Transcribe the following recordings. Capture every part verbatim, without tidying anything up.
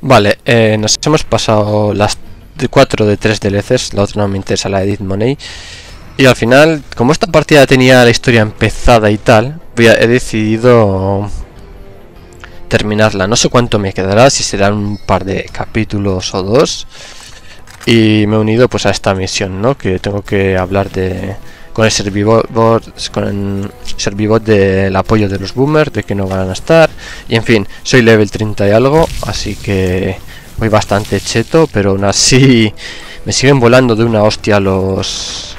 Vale, eh, nos hemos pasado las cuatro de tres D L Cs, la otra no me interesa, la Edit Money. Y al final, como esta partida tenía la historia empezada y tal, voy a- he decidido terminarla. No sé cuánto me quedará, si serán un par de capítulos o dos. Y me he unido pues a esta misión, ¿no? Que tengo que hablar de con el servidor, con el servidor del apoyo de los boomers, de que no van a estar. Y en fin, soy level treinta y algo, así que voy bastante cheto, pero aún así me siguen volando de una hostia los...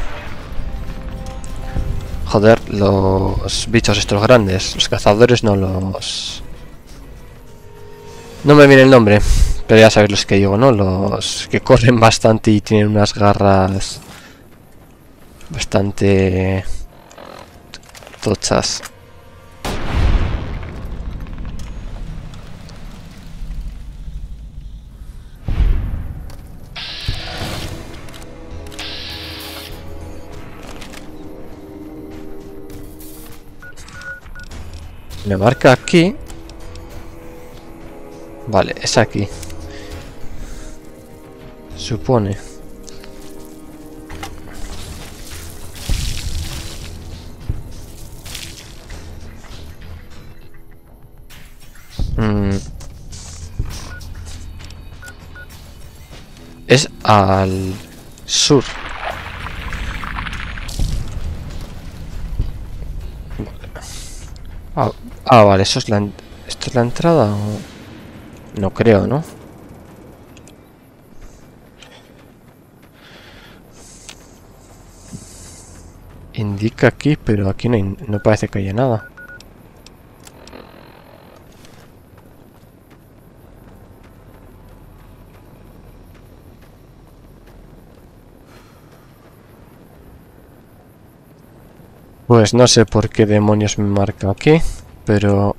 Joder, los bichos estos grandes, los cazadores, no los... No me viene el nombre, pero ya sabéis los que digo, ¿no? Los que corren bastante y tienen unas garras bastante tochas. Me marca aquí. Vale, es aquí. Supone. Mm. Es al sur. Ah, ah, vale, eso es la... ¿Esto es la entrada o...? No creo, ¿no? Indica aquí, pero aquí no, in- no parece que haya nada. Pues no sé por qué demonios me marca aquí, pero...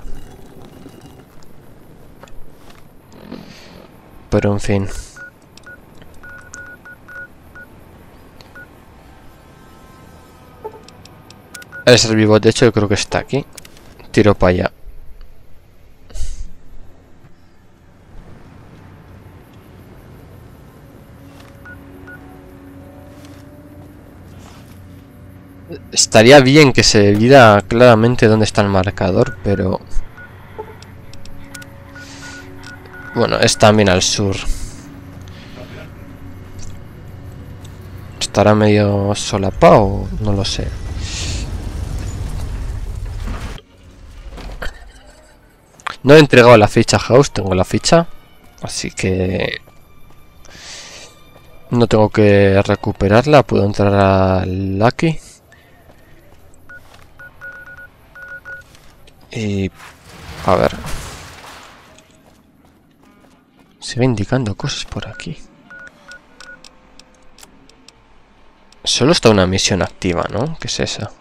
Pero en fin. El ser vivo, de hecho, yo creo que está aquí. Tiro para allá. Estaría bien que se viera claramente dónde está el marcador, pero... Bueno, es también al sur. ¿Estará medio solapado? No lo sé. No he entregado la ficha a House, tengo la ficha. Así que... No tengo que recuperarla, puedo entrar al Lucky. Y... A ver... Sigue indicando cosas por aquí. Solo está una misión activa, ¿no? ¿Qué es esa?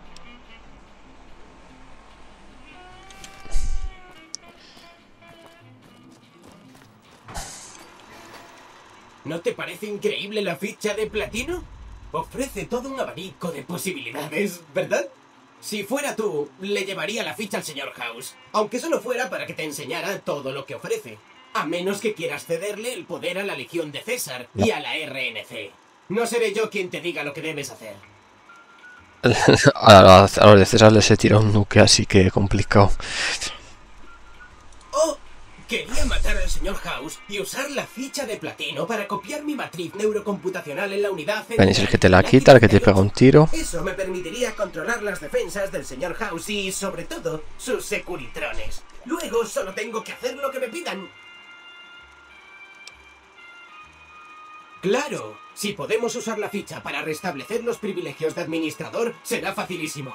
¿No te parece increíble la ficha de platino? Ofrece todo un abanico de posibilidades, ¿verdad? Si fuera tú, le llevaría la ficha al señor House, aunque solo fuera para que te enseñara todo lo que ofrece. A menos que quieras cederle el poder a la Legión de César No. y a la R N C. No seré yo quien te diga lo que debes hacer. a, a los de César les he tirado un nuke, así que complicado. ¡Oh! Quería matar al señor House y usar la ficha de platino para copiar mi matriz neurocomputacional en la unidad central. Ven, es el que te la quita, el que te pega un tiro. Eso me permitiría controlar las defensas del señor House y, sobre todo, sus securitrones. Luego solo tengo que hacer lo que me pidan. ¡Claro! Si podemos usar la ficha para restablecer los privilegios de administrador, será facilísimo.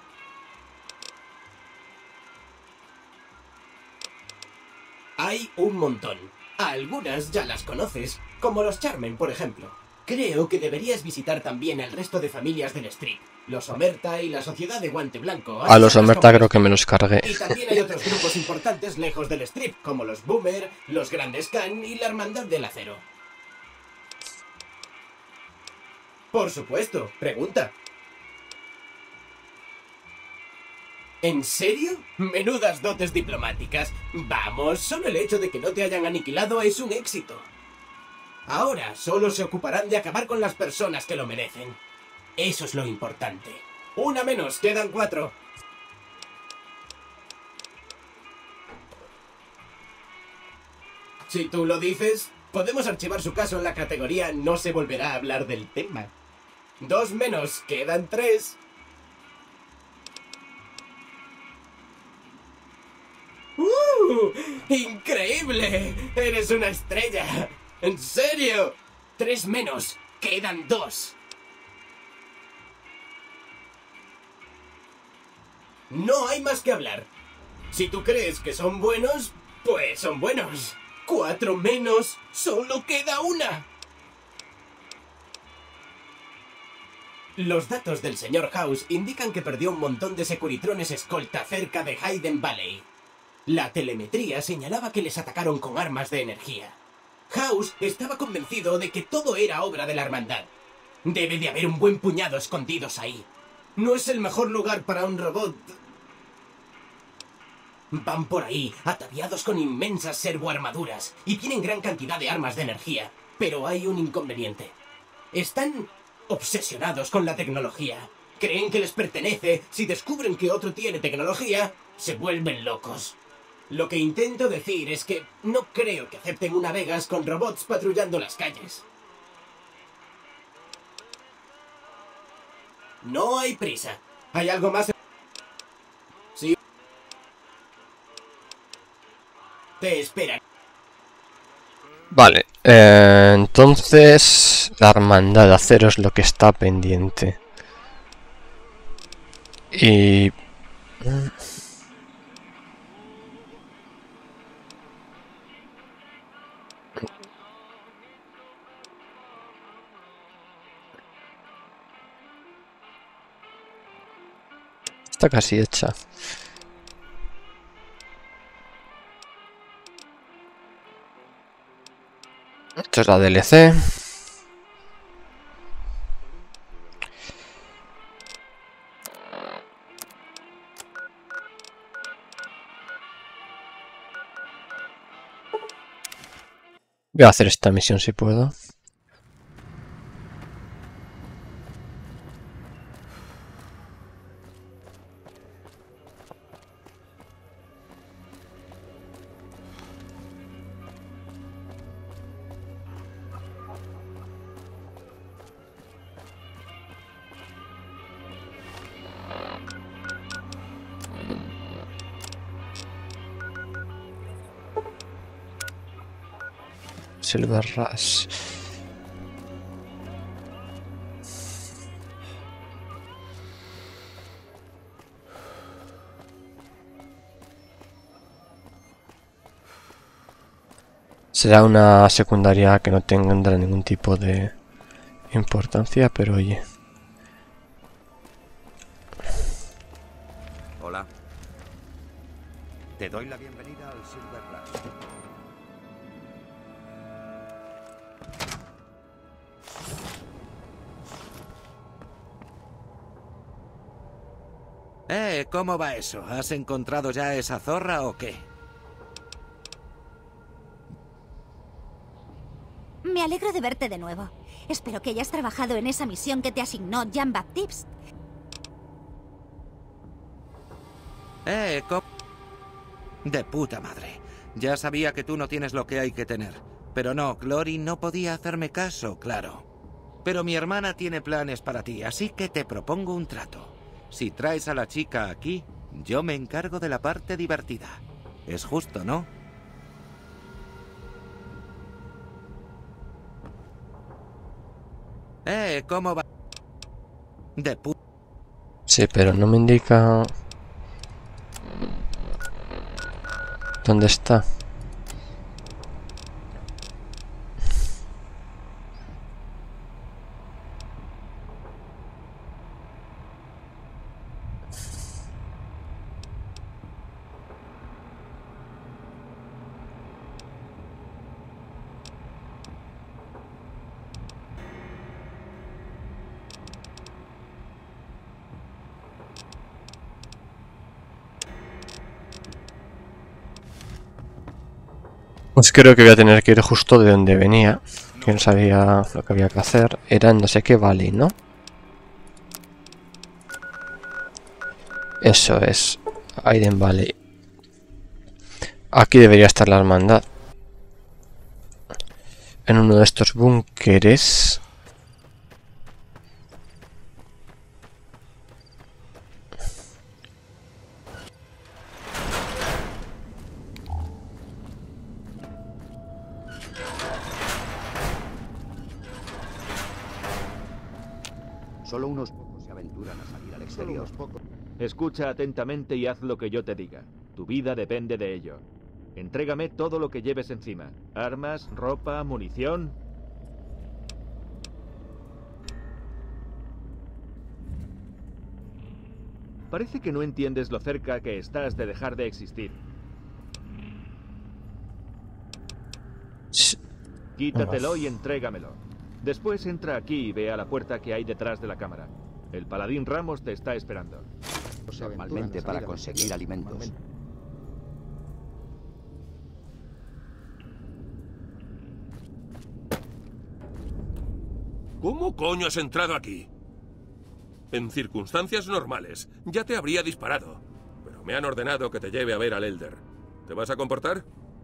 Hay un montón. A algunas ya las conoces, como los Charmen, por ejemplo. Creo que deberías visitar también el resto de familias del Strip. Los Omerta y la Sociedad de Guante Blanco. A los Omerta creo que me los cargué. Y también hay otros grupos importantes lejos del Strip, como los Boomer, los Grandes Khan y la Hermandad del Acero. Por supuesto, pregunta. ¿En serio? Menudas dotes diplomáticas. Vamos, solo el hecho de que no te hayan aniquilado es un éxito. Ahora solo se ocuparán de acabar con las personas que lo merecen. Eso es lo importante. Una menos, quedan cuatro. Si tú lo dices, podemos archivar su caso en la categoría no se volverá a hablar del tema. Dos menos, quedan tres. ¡Uh! ¡Increíble! ¡Eres una estrella! ¿En serio? Tres menos, quedan dos. No hay más que hablar. Si tú crees que son buenos, pues son buenos. Cuatro menos, solo queda una. Los datos del señor House indican que perdió un montón de securitrones escolta cerca de Hayden Valley. La telemetría señalaba que les atacaron con armas de energía. House estaba convencido de que todo era obra de la hermandad. Debe de haber un buen puñado escondidos ahí. No es el mejor lugar para un robot. Van por ahí, ataviados con inmensas servoarmaduras, y tienen gran cantidad de armas de energía. Pero hay un inconveniente. Están obsesionados con la tecnología. Creen que les pertenece. Si descubren que otro tiene tecnología, se vuelven locos. Lo que intento decir es que no creo que acepten una Vegas con robots patrullando las calles. No hay prisa. ¿Hay algo más? Sí. Te esperan. Vale, eh, entonces la hermandad de acero es lo que está pendiente. Y... está casi hecha. Esto es la D L C. Voy a hacer esta misión si puedo. Silver Rush. Será una secundaria que no tendrá ningún tipo de importancia, pero oye. Hola. Te doy la bienvenida al Silver Rush. Eh, ¿cómo va eso? ¿Has encontrado ya esa zorra o qué? Me alegro de verte de nuevo. Espero que hayas trabajado en esa misión que te asignó Jean-Baptiste. Eh, ¿cómo? De puta madre. Ya sabía que tú no tienes lo que hay que tener. Pero no, Glory no podía hacerme caso, claro. Pero mi hermana tiene planes para ti, así que te propongo un trato. Si traes a la chica aquí, yo me encargo de la parte divertida. Es justo, ¿no? Eh, ¿cómo va? De pu... Sí, pero no me indica... ¿dónde está? Pues creo que voy a tener que ir justo de donde venía. Que no sabía lo que había que hacer. Era en no sé qué valley, ¿no? Eso es. Aiden Valley. Aquí debería estar la hermandad. En uno de estos búnkeres. Solo unos pocos se aventuran a salir al exterior. Escucha atentamente y haz lo que yo te diga. Tu vida depende de ello. Entrégame todo lo que lleves encima. Armas, ropa, munición. Parece que no entiendes lo cerca que estás de dejar de existir. Quítatelo y entrégamelo. Después entra aquí y ve a la puerta que hay detrás de la cámara. El paladín Ramos te está esperando. Normalmente para conseguir alimentos. ¿Cómo coño has entrado aquí? En circunstancias normales, ya te habría disparado. Pero me han ordenado que te lleve a ver al Elder. ¿Te vas a comportar?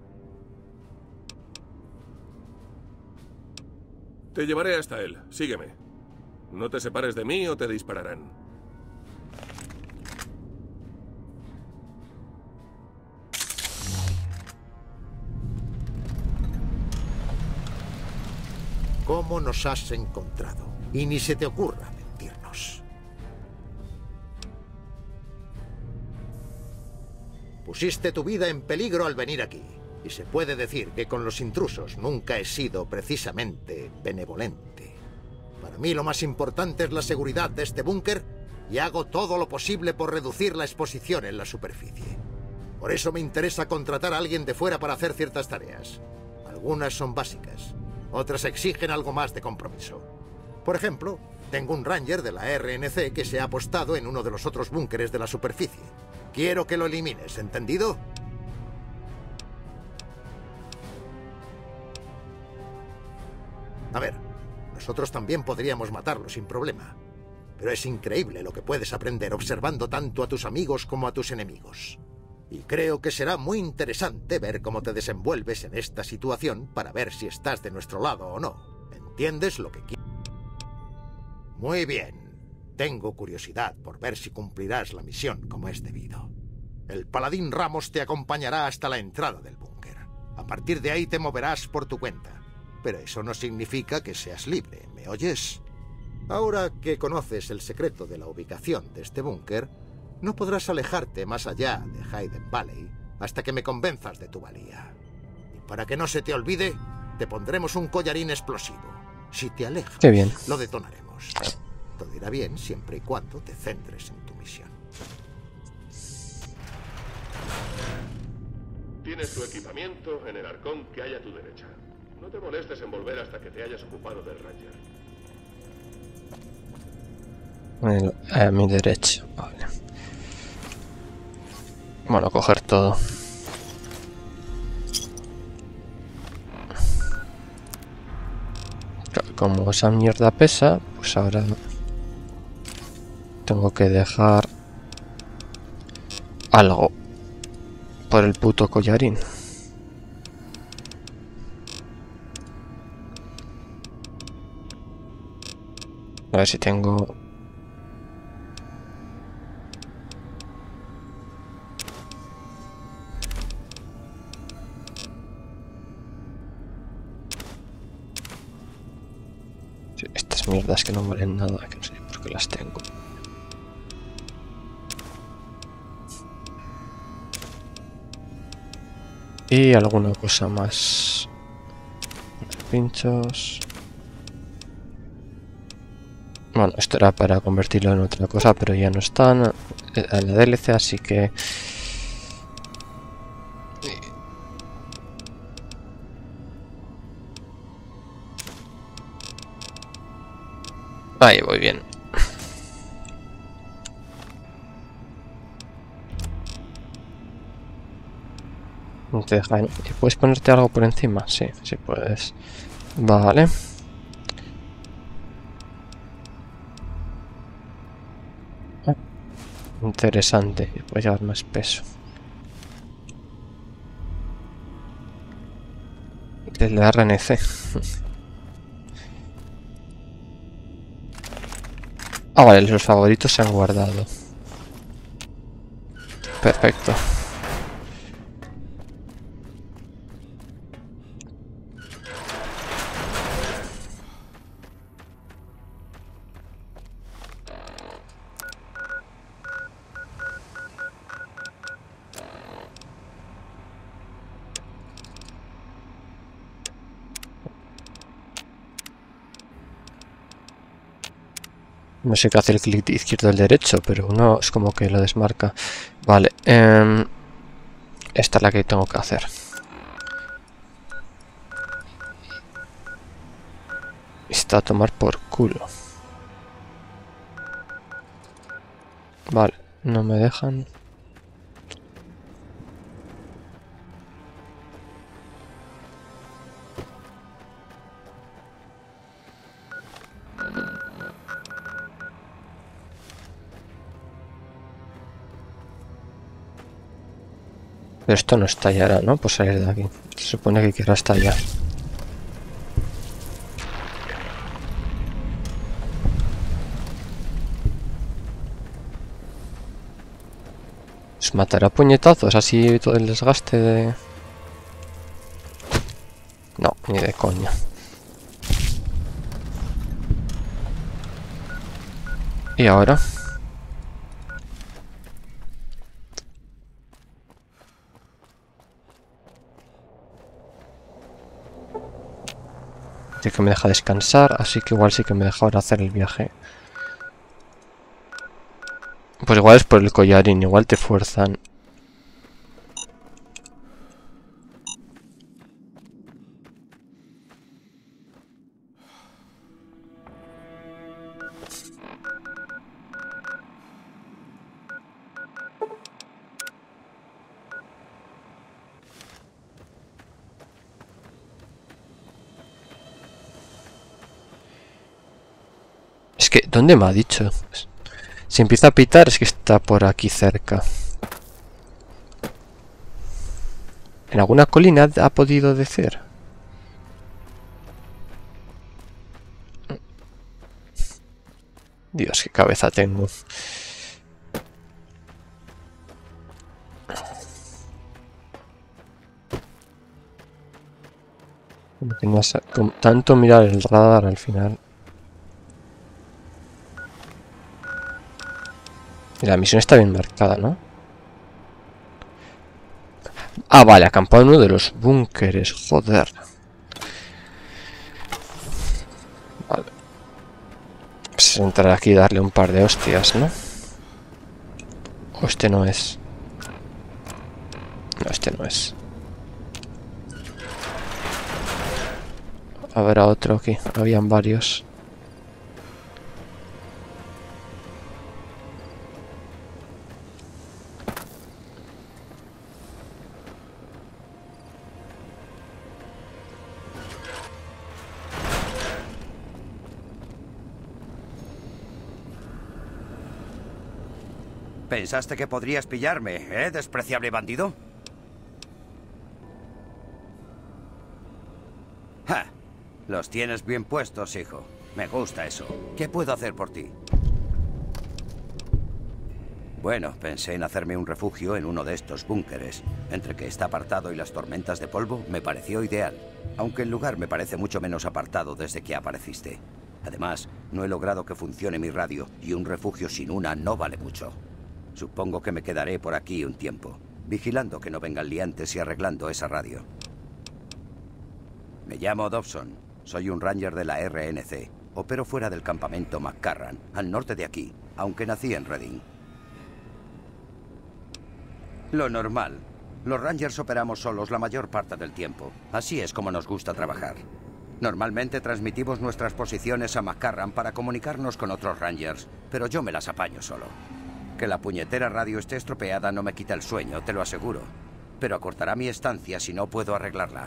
Te llevaré hasta él. Sígueme. No te separes de mí o te dispararán. ¿Cómo nos has encontrado? Y ni se te ocurra mentirnos. Pusiste tu vida en peligro al venir aquí. Y se puede decir que con los intrusos nunca he sido precisamente benevolente. Para mí lo más importante es la seguridad de este búnker y hago todo lo posible por reducir la exposición en la superficie. Por eso me interesa contratar a alguien de fuera para hacer ciertas tareas. Algunas son básicas, otras exigen algo más de compromiso. Por ejemplo, tengo un ranger de la R N C que se ha apostado en uno de los otros búnkeres de la superficie. Quiero que lo elimines, ¿entendido? A ver, nosotros también podríamos matarlo sin problema. Pero es increíble lo que puedes aprender observando tanto a tus amigos como a tus enemigos. Y creo que será muy interesante ver cómo te desenvuelves en esta situación para ver si estás de nuestro lado o no. ¿Entiendes lo que quiero? Muy bien. Tengo curiosidad por ver si cumplirás la misión como es debido. El paladín Ramos te acompañará hasta la entrada del búnker. A partir de ahí te moverás por tu cuenta. Pero eso no significa que seas libre, ¿me oyes? Ahora que conoces el secreto de la ubicación de este búnker, no podrás alejarte más allá de Aiden Valley hasta que me convenzas de tu valía. Y para que no se te olvide, te pondremos un collarín explosivo. Si te alejas, Qué bien. lo detonaremos. Todo irá bien siempre y cuando te centres en tu misión. Tienes tu equipamiento en el arcón que hay a tu derecha. No te molestes en volver hasta que te hayas ocupado del Ranger. El- a mi derecha, vale. Bueno, coger todo. Claro, como esa mierda pesa, pues ahora tengo que dejar algo por el puto collarín. A ver si tengo... Sí, estas mierdas que no valen nada, que no sé por qué las tengo. Y alguna cosa más. Pinchos. Bueno, esto era para convertirlo en otra cosa, pero ya no están en la D L C, así que... Ahí voy bien. No te deja, ¿no? ¿Y puedes ponerte algo por encima? Sí, sí puedes. Vale. Ah, interesante. Y puedes llevar más peso. Del R N C. Ah, vale, los favoritos se han guardado. Perfecto. No sé qué hace el clic izquierdo del derecho, pero uno es como que lo desmarca. Vale, eh, esta es la que tengo que hacer. Está a tomar por culo. Vale, no me dejan. Pero esto no estallará, ¿no? Por salir de aquí. Se supone que querrá estallar. ¿Os matará a puñetazos? Así todo el desgaste de... No, ni de coña. ¿Y ahora? Sí que me deja descansar, así que igual sí que me deja ahora hacer el viaje. Pues igual es por el collarín, igual te fuerzan. Es que, ¿dónde me ha dicho? Si empieza a pitar es que está por aquí cerca. ¿En alguna colina ha podido decir? Dios, qué cabeza tengo. Como que no has- como tanto mirar el radar al final. Y la misión está bien marcada, ¿no? Ah, vale, acampado en uno de los búnkeres, joder. Vale. Pues entrar aquí y darle un par de hostias, ¿no? O este no es. No, este no es. Habrá otro aquí, habían varios. ¿Pensaste que podrías pillarme, eh, despreciable bandido? ¡Ja! Los tienes bien puestos, hijo. Me gusta eso. ¿Qué puedo hacer por ti? Bueno, pensé en hacerme un refugio en uno de estos búnkeres. Entre que está apartado y las tormentas de polvo, me pareció ideal. Aunque el lugar me parece mucho menos apartado desde que apareciste. Además, no he logrado que funcione mi radio, y un refugio sin una no vale mucho. Supongo que me quedaré por aquí un tiempo, vigilando que no vengan liantes y arreglando esa radio. Me llamo Dobson. Soy un ranger de la R N C. Opero fuera del campamento McCarran, al norte de aquí, aunque nací en Reading. Lo normal. Los rangers operamos solos la mayor parte del tiempo. Así es como nos gusta trabajar. Normalmente transmitimos nuestras posiciones a McCarran para comunicarnos con otros rangers, pero yo me las apaño solo. Que la puñetera radio esté estropeada no me quita el sueño, te lo aseguro. pero acortará mi estancia si no puedo arreglarla.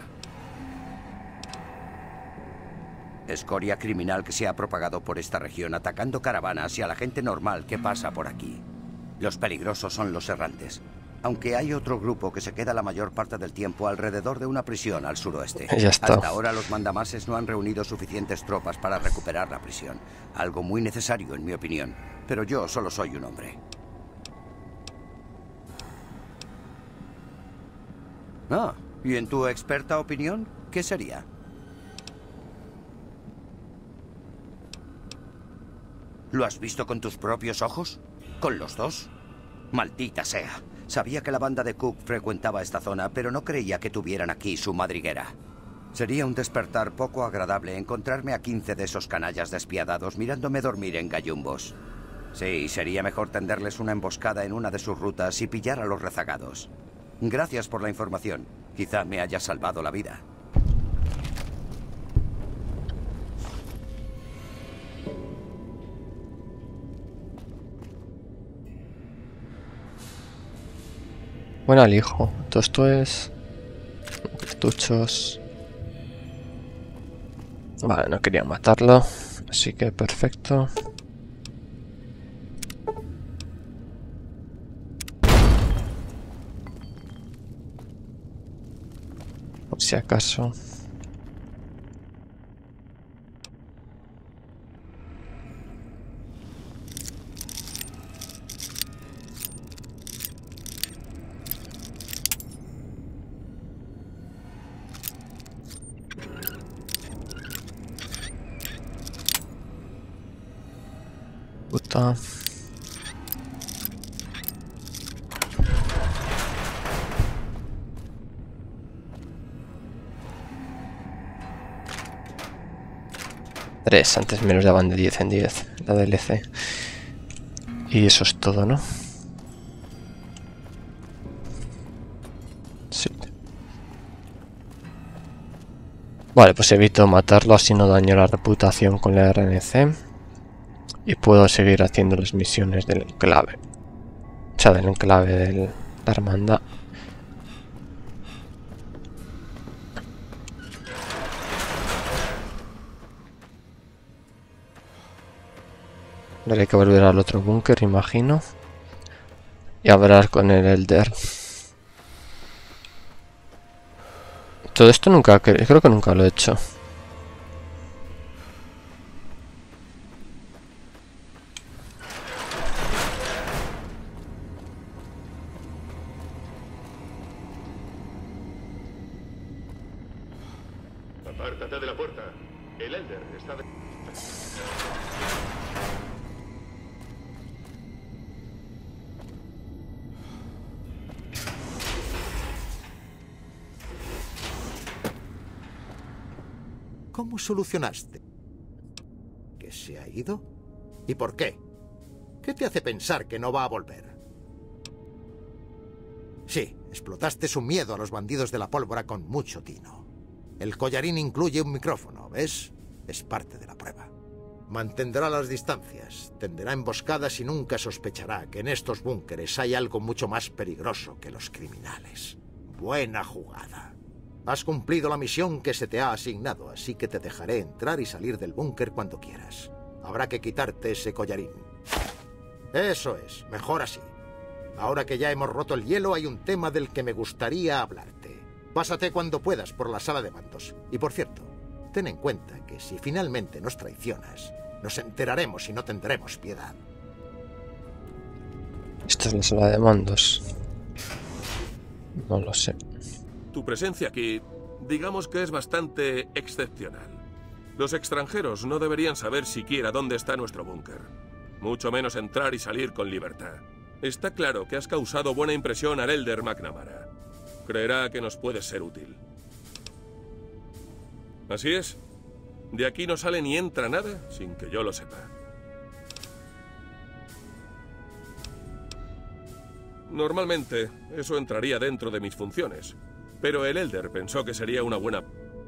Escoria criminal que se ha propagado por esta región atacando caravanas y a la gente normal que pasa por aquí. Los peligrosos son los errantes. Aunque hay otro grupo que se queda la mayor parte del tiempo alrededor de una prisión al suroeste. Ya está. Hasta ahora los mandamases no han reunido suficientes tropas para recuperar la prisión. Algo muy necesario en mi opinión. Pero yo solo soy un hombre. Ah, ¿y en tu experta opinión, qué sería? ¿Lo has visto con tus propios ojos? ¿Con los dos? Maldita sea. Sabía que la banda de Cook frecuentaba esta zona, pero no creía que tuvieran aquí su madriguera. Sería un despertar poco agradable encontrarme a quince de esos canallas despiadados mirándome dormir en gallumbos. Sí, sería mejor tenderles una emboscada en una de sus rutas y pillar a los rezagados. Gracias por la información. Quizá me haya salvado la vida. Buen alijo. Todo esto es... cartuchos. Vale, no quería matarlo. Así que perfecto. Por si acaso. Puta. Tres, antes menos daban de diez en diez, la D L C. Y eso es todo, ¿no? Sí. Vale, pues evito matarlo, así no daño la reputación con la R N C. Y puedo seguir haciendo las misiones del enclave. O sea, del enclave de la hermandad. Ahora hay que volver al otro búnker, imagino. Y hablar con el Elder. Todo esto nunca, creo que nunca lo he hecho. Apártate de la puerta. El Elder está de... ¿Cómo solucionaste? ¿Que se ha ido? ¿Y por qué? ¿Qué te hace pensar que no va a volver? Sí, explotaste su miedo a los bandidos de la pólvora con mucho tino. El collarín incluye un micrófono, ¿ves? Es parte de la prueba. Mantendrá las distancias, tenderá emboscadas y nunca sospechará que en estos búnkeres hay algo mucho más peligroso que los criminales. Buena jugada. Has cumplido la misión que se te ha asignado, así que te dejaré entrar y salir del búnker cuando quieras. Habrá que quitarte ese collarín. Eso es, mejor así. Ahora que ya hemos roto el hielo, hay un tema del que me gustaría hablarte. Pásate cuando puedas por la sala de mandos. Y por cierto, ten en cuenta que si finalmente nos traicionas, nos enteraremos y no tendremos piedad. Esta es la sala de mandos. No lo sé. Tu presencia aquí, digamos que es bastante excepcional. Los extranjeros no deberían saber siquiera dónde está nuestro búnker. Mucho menos entrar y salir con libertad. Está claro que has causado buena impresión al Elder McNamara. Creerá que nos puedes ser útil. Así es. De aquí no sale ni entra nada sin que yo lo sepa. Normalmente, eso entraría dentro de mis funciones. Pero el Elder pensó que sería una buena...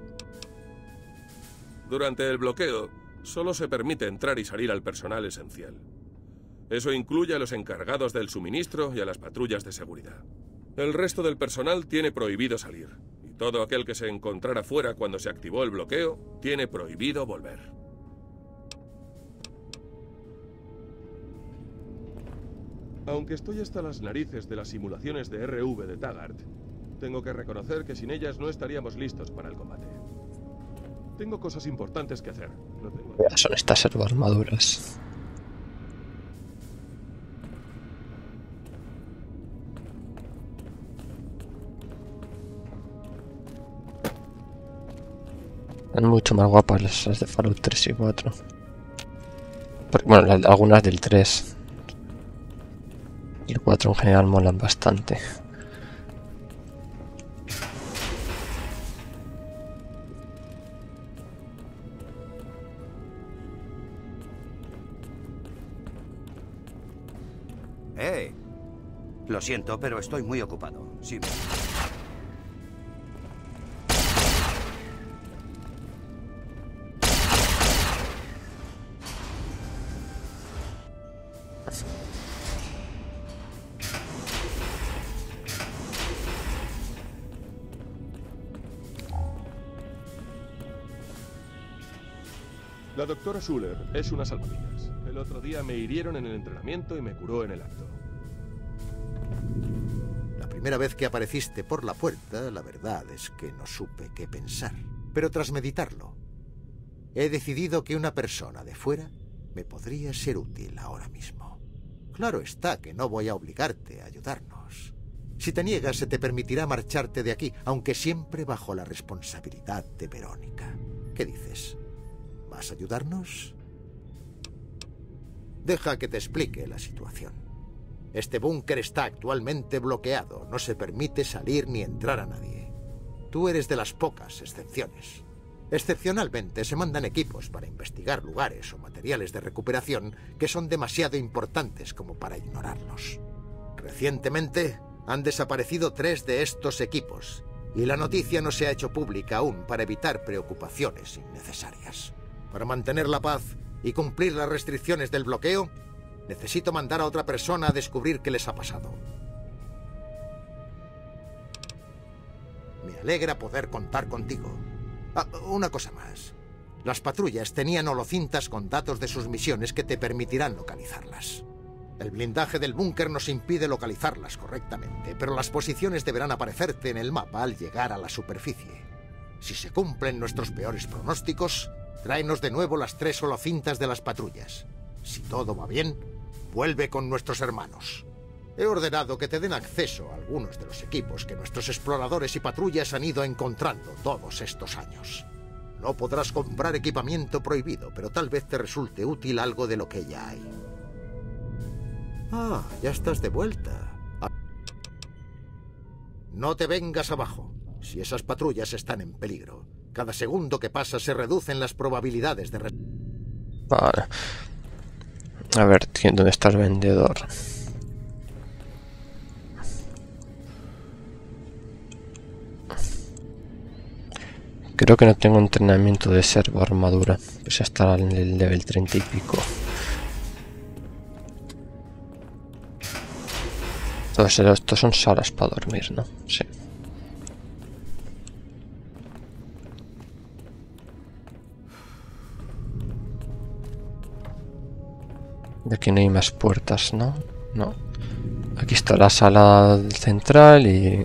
Durante el bloqueo, solo se permite entrar y salir al personal esencial. Eso incluye a los encargados del suministro y a las patrullas de seguridad. El resto del personal tiene prohibido salir. Y todo aquel que se encontrara fuera cuando se activó el bloqueo, tiene prohibido volver. Aunque estoy hasta las narices de las simulaciones de R V de Taggart, tengo que reconocer que sin ellas no estaríamos listos para el combate. Tengo cosas importantes que hacer. No tengo... Son estas servoarmaduras. Son mucho más guapas las de Fallout tres y cuatro. Porque, bueno, las, algunas del tres. Y el cuatro en general molan bastante. Eh, lo siento, pero estoy muy ocupado. Sí. La doctora Schuller es una salvavidas. El otro día me hirieron en el entrenamiento y me curó en el acto. La primera vez que apareciste por la puerta, la verdad es que no supe qué pensar. Pero tras meditarlo, he decidido que una persona de fuera me podría ser útil ahora mismo. Claro está que no voy a obligarte a ayudarnos. Si te niegas, se te permitirá marcharte de aquí, aunque siempre bajo la responsabilidad de Verónica. ¿Qué dices? ¿Vas a ayudarnos? Deja que te explique la situación. Este búnker está actualmente bloqueado. No se permite salir ni entrar a nadie. Tú eres de las pocas excepciones. Excepcionalmente se mandan equipos para investigar lugares o materiales de recuperación que son demasiado importantes como para ignorarlos. Recientemente han desaparecido tres de estos equipos y la noticia no se ha hecho pública aún para evitar preocupaciones innecesarias. Para mantener la paz y cumplir las restricciones del bloqueo, necesito mandar a otra persona a descubrir qué les ha pasado. Me alegra poder contar contigo. Ah, una cosa más. Las patrullas tenían holocintas con datos de sus misiones que te permitirán localizarlas. El blindaje del búnker nos impide localizarlas correctamente, pero las posiciones deberán aparecerte en el mapa al llegar a la superficie. Si se cumplen nuestros peores pronósticos, tráenos de nuevo las tres holocintas de las patrullas. Si todo va bien, vuelve con nuestros hermanos. He ordenado que te den acceso a algunos de los equipos que nuestros exploradores y patrullas han ido encontrando todos estos años. No podrás comprar equipamiento prohibido, pero tal vez te resulte útil algo de lo que ya hay. Ah, ya estás de vuelta. No te vengas abajo. Si esas patrullas están en peligro, cada segundo que pasa se reducen las probabilidades de... Vale. A ver, ¿dónde está el vendedor? Creo que no tengo entrenamiento de servo armadura, pese a estar en el level treinta y pico. Todos estos son salas para dormir, ¿no? Sí. De aquí no hay más puertas, ¿no? No. Aquí está la sala central y...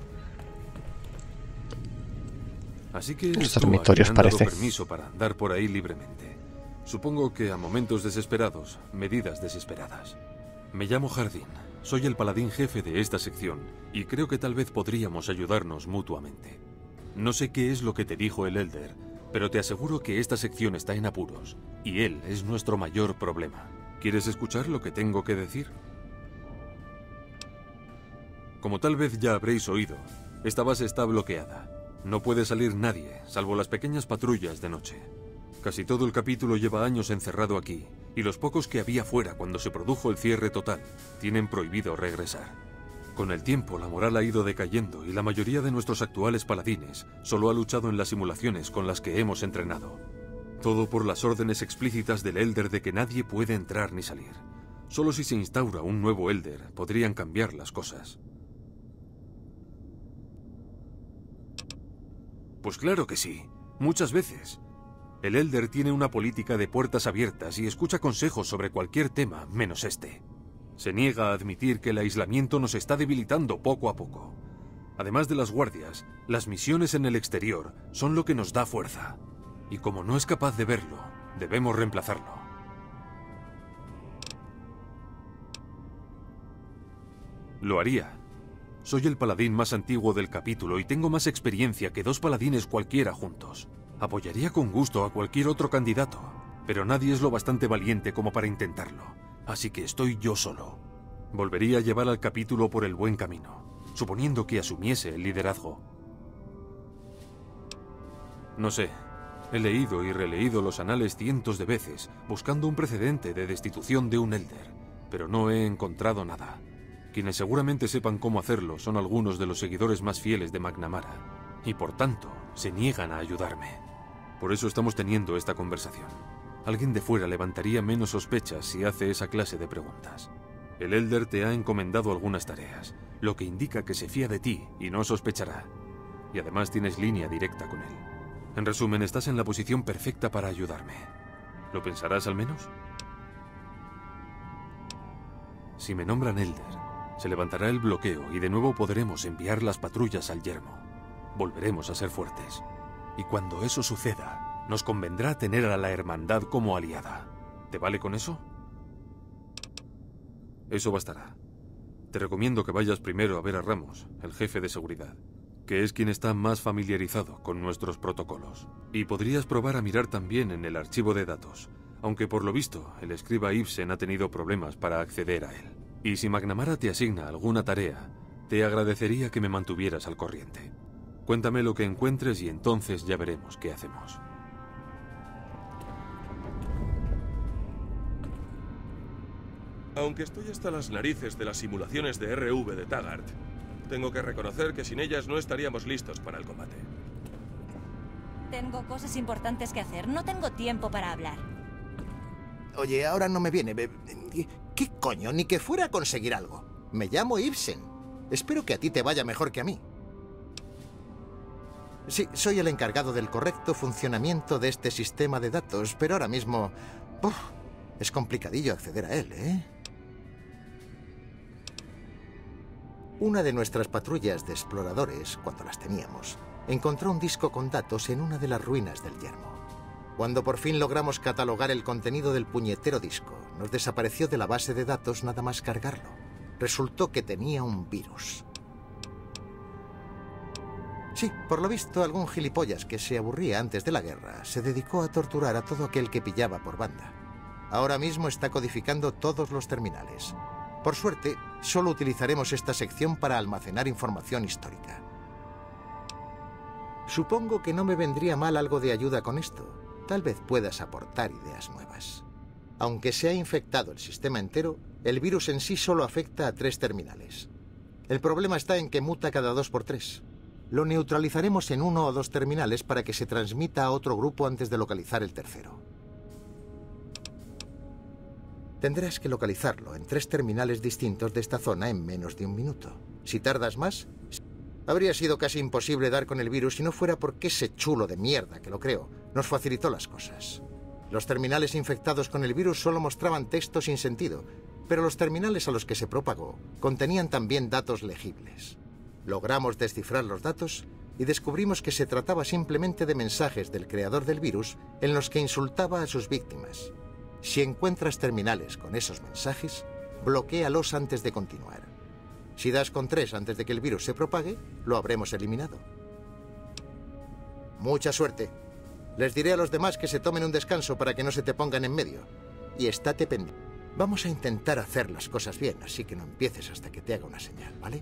Así que los tú, dormitorios, a quien han dado parece. permiso para andar por ahí libremente. Supongo que a momentos desesperados, medidas desesperadas. Me llamo Jardín. Soy el paladín jefe de esta sección y creo que tal vez podríamos ayudarnos mutuamente. No sé qué es lo que te dijo el Elder, pero te aseguro que esta sección está en apuros y él es nuestro mayor problema. ¿Quieres escuchar lo que tengo que decir? Como tal vez ya habréis oído, esta base está bloqueada. No puede salir nadie, salvo las pequeñas patrullas de noche. Casi todo el capítulo lleva años encerrado aquí, y los pocos que había fuera cuando se produjo el cierre total tienen prohibido regresar. Con el tiempo la moral ha ido decayendo y la mayoría de nuestros actuales paladines solo ha luchado en las simulaciones con las que hemos entrenado. Todo por las órdenes explícitas del Elder de que nadie puede entrar ni salir. Solo si se instaura un nuevo Elder podrían cambiar las cosas. Pues claro que sí, muchas veces. El Elder tiene una política de puertas abiertas y escucha consejos sobre cualquier tema, menos este. Se niega a admitir que el aislamiento nos está debilitando poco a poco. Además de las guardias, las misiones en el exterior son lo que nos da fuerza. Y como no es capaz de verlo, debemos reemplazarlo. Lo haría. Soy el paladín más antiguo del capítulo y tengo más experiencia que dos paladines cualquiera juntos. Apoyaría con gusto a cualquier otro candidato, pero nadie es lo bastante valiente como para intentarlo, así que estoy yo solo. Volvería a llevar al capítulo por el buen camino, suponiendo que asumiese el liderazgo. No sé, he leído y releído los anales cientos de veces, buscando un precedente de destitución de un Elder, pero no he encontrado nada. Quienes seguramente sepan cómo hacerlo son algunos de los seguidores más fieles de McNamara, y por tanto, se niegan a ayudarme. Por eso estamos teniendo esta conversación. Alguien de fuera levantaría menos sospechas si hace esa clase de preguntas. El Elder te ha encomendado algunas tareas, lo que indica que se fía de ti y no sospechará. Y además tienes línea directa con él. En resumen, estás en la posición perfecta para ayudarme. ¿Lo pensarás al menos? Si me nombran Elder, se levantará el bloqueo y de nuevo podremos enviar las patrullas al yermo. Volveremos a ser fuertes. Y cuando eso suceda, nos convendrá tener a la Hermandad como aliada. ¿Te vale con eso? Eso bastará. Te recomiendo que vayas primero a ver a Ramos, el jefe de seguridad, que es quien está más familiarizado con nuestros protocolos. Y podrías probar a mirar también en el archivo de datos, aunque por lo visto el escriba Ibsen ha tenido problemas para acceder a él. Y si McNamara te asigna alguna tarea, te agradecería que me mantuvieras al corriente. Cuéntame lo que encuentres y entonces ya veremos qué hacemos. Aunque estoy hasta las narices de las simulaciones de R V de Taggart, tengo que reconocer que sin ellas no estaríamos listos para el combate. Tengo cosas importantes que hacer, no tengo tiempo para hablar. Oye, ahora no me viene... ¿Qué coño? Ni que fuera a conseguir algo. Me llamo Ibsen. Espero que a ti te vaya mejor que a mí. Sí, soy el encargado del correcto funcionamiento de este sistema de datos, pero ahora mismo... Uf, es complicadillo acceder a él, ¿eh? Una de nuestras patrullas de exploradores, cuando las teníamos, encontró un disco con datos en una de las ruinas del yermo. Cuando por fin logramos catalogar el contenido del puñetero disco, nos desapareció de la base de datos nada más cargarlo. Resultó que tenía un virus. Sí, por lo visto, algún gilipollas que se aburría antes de la guerra se dedicó a torturar a todo aquel que pillaba por banda. Ahora mismo está codificando todos los terminales. Por suerte, solo utilizaremos esta sección para almacenar información histórica. Supongo que no me vendría mal algo de ayuda con esto. Tal vez puedas aportar ideas nuevas. Aunque se ha infectado el sistema entero, el virus en sí solo afecta a tres terminales. El problema está en que muta cada dos por tres. Lo neutralizaremos en uno o dos terminales para que se transmita a otro grupo antes de localizar el tercero. Tendrás que localizarlo en tres terminales distintos de esta zona en menos de un minuto. Si tardas más, habría sido casi imposible dar con el virus si no fuera porque ese chulo de mierda que lo creó nos facilitó las cosas. Los terminales infectados con el virus solo mostraban texto sin sentido, pero los terminales a los que se propagó contenían también datos legibles. Logramos descifrar los datos y descubrimos que se trataba simplemente de mensajes del creador del virus en los que insultaba a sus víctimas. Si encuentras terminales con esos mensajes, bloquéalos antes de continuar. Si das con tres antes de que el virus se propague, lo habremos eliminado. Mucha suerte. Les diré a los demás que se tomen un descanso para que no se te pongan en medio. Y estate pendiente. Vamos a intentar hacer las cosas bien, así que no empieces hasta que te haga una señal, ¿vale?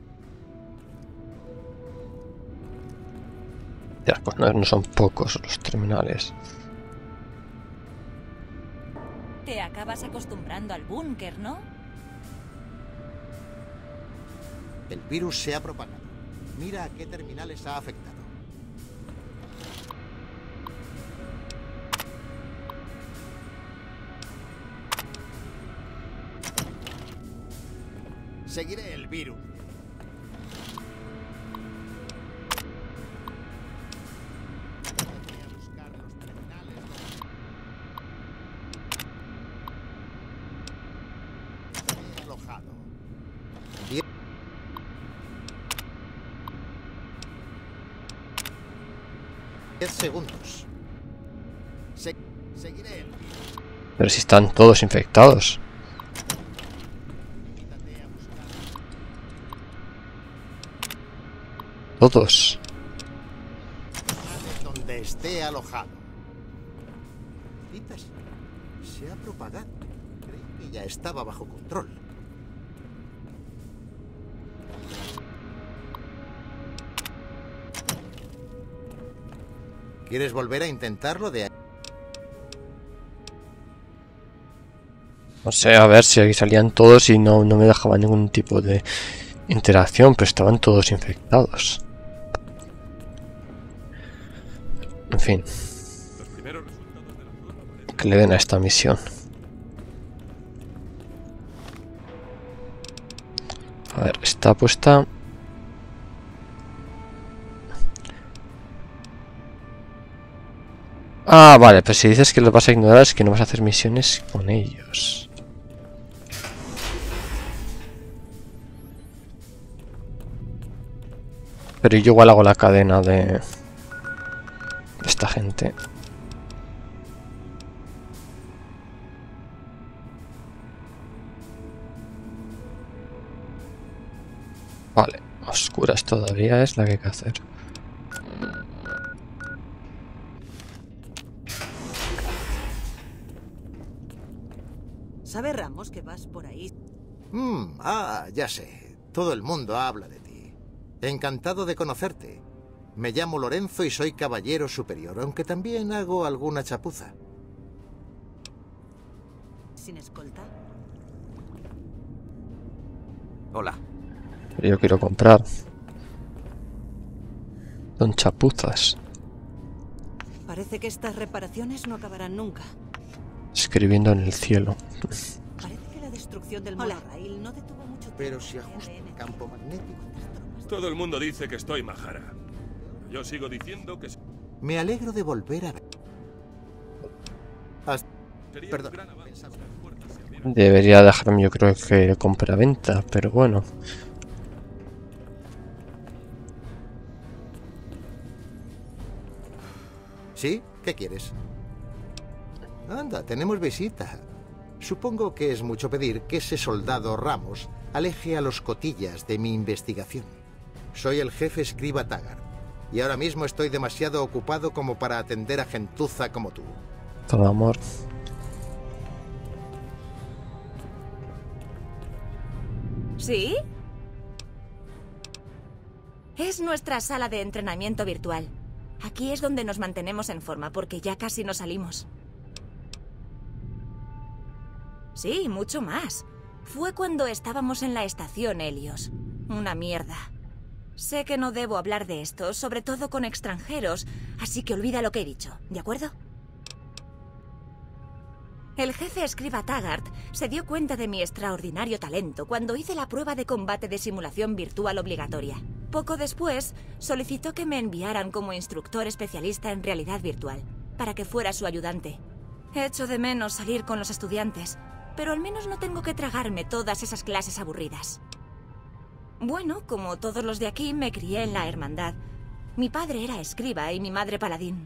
Ya, pues no, no son pocos los terminales. Te acabas acostumbrando al búnker, ¿no? El virus se ha propagado. Mira a qué terminales ha afectado. Seguiré el virus. diez segundos. Se seguiré. Pero si están todos infectados. Todos. Donde esté alojado. Citas. Se ha propagado. Creí que ya estaba bajo control. ¿Quieres volver a intentarlo de ahí? No sé, a ver si aquí salían todos y no, no me dejaba ningún tipo de interacción, pero estaban todos infectados. En fin. Que le den a esta misión. A ver, está puesta. Ah, vale, pues si dices que los vas a ignorar es que no vas a hacer misiones con ellos. Pero yo igual hago la cadena de, de esta gente. Vale, oscuras todavía es la que hay que hacer. ¿Sabe Ramos que vas por ahí? Mm, ah, ya sé. Todo el mundo habla de ti. Encantado de conocerte. Me llamo Lorenzo y soy caballero superior, aunque también hago alguna chapuza. ¿Sin escolta? Hola. Pero yo quiero comprar. Son chapuzas. Parece que estas reparaciones no acabarán nunca. Escribiendo en el cielo. Parece que la destrucción del monorail no detuvo mucho tiempo. Pero si ajusta el campo magnético. Todo el mundo dice que estoy majara. Yo sigo diciendo que... Me alegro de volver a ver. Hasta... Perdón. Debería dejarme, yo creo que compra-venta, pero bueno. ¿Sí? ¿Qué quieres? Anda, tenemos visita. Supongo que es mucho pedir que ese soldado Ramos aleje a los cotillas de mi investigación. Soy el jefe escriba Taggart, y ahora mismo estoy demasiado ocupado como para atender a gentuza como tú. Todo amor. ¿Sí? Es nuestra sala de entrenamiento virtual. Aquí es donde nos mantenemos en forma, porque ya casi no salimos. Sí, mucho más. Fue cuando estábamos en la estación Helios. Una mierda. Sé que no debo hablar de esto, sobre todo con extranjeros, así que olvida lo que he dicho, ¿de acuerdo? El jefe escriba Taggart se dio cuenta de mi extraordinario talento cuando hice la prueba de combate de simulación virtual obligatoria. Poco después, solicitó que me enviaran como instructor especialista en realidad virtual, para que fuera su ayudante. Echo de menos salir con los estudiantes, pero al menos no tengo que tragarme todas esas clases aburridas. Bueno, como todos los de aquí, me crié en la hermandad. Mi padre era escriba y mi madre paladín.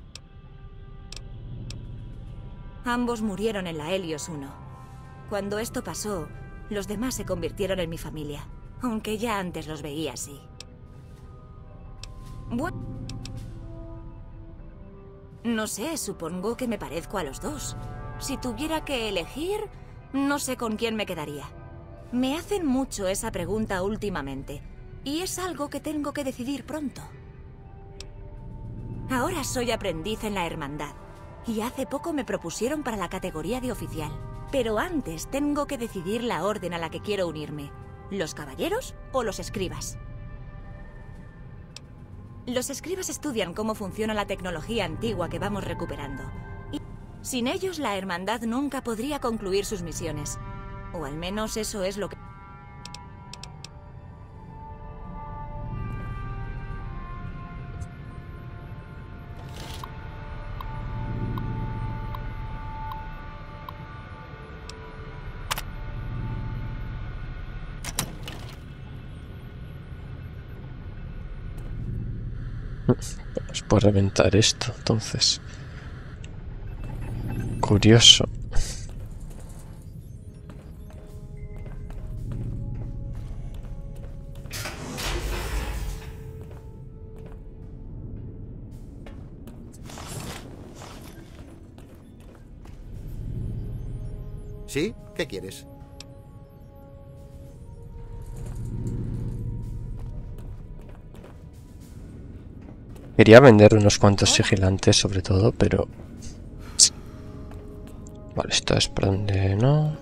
Ambos murieron en la Helios uno. Cuando esto pasó, los demás se convirtieron en mi familia, aunque ya antes los veía así. Bueno, no sé, supongo que me parezco a los dos. Si tuviera que elegir, no sé con quién me quedaría. Me hacen mucho esa pregunta últimamente, y es algo que tengo que decidir pronto. Ahora soy aprendiz en la hermandad, y hace poco me propusieron para la categoría de oficial. Pero antes tengo que decidir la orden a la que quiero unirme, ¿los caballeros o los escribas? Los escribas estudian cómo funciona la tecnología antigua que vamos recuperando. Y sin ellos la hermandad nunca podría concluir sus misiones. O al menos eso es lo que... Pues por reventar esto, entonces. Curioso. ¿Sí? ¿Qué quieres? Quería vender unos cuantos sigilantes sobre todo, pero... Vale, esto es por donde no...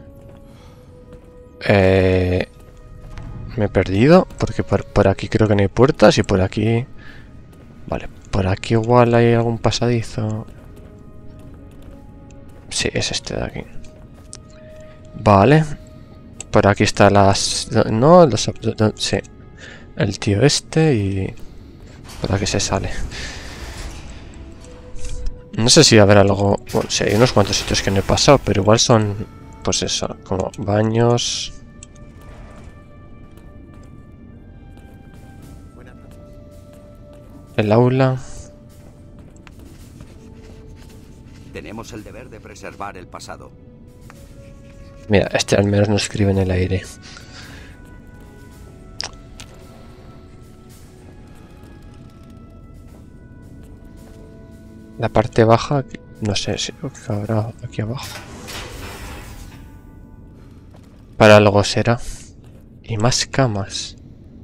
Eh... Me he perdido, porque por, por aquí creo que no hay puertas y por aquí... Vale, por aquí igual hay algún pasadizo. Sí, es este de aquí. Vale. Por aquí está las... No, los... Sí. El tío este y... Por aquí se sale. No sé si habrá algo... Bueno, sí, hay unos cuantos sitios que no he pasado, pero igual son... Pues eso, como baños... El aula... Tenemos el deber de preservar el pasado. Mira, este al menos no escribe en el aire. La parte baja, no sé si habrá aquí abajo. Para algo será. Y más camas.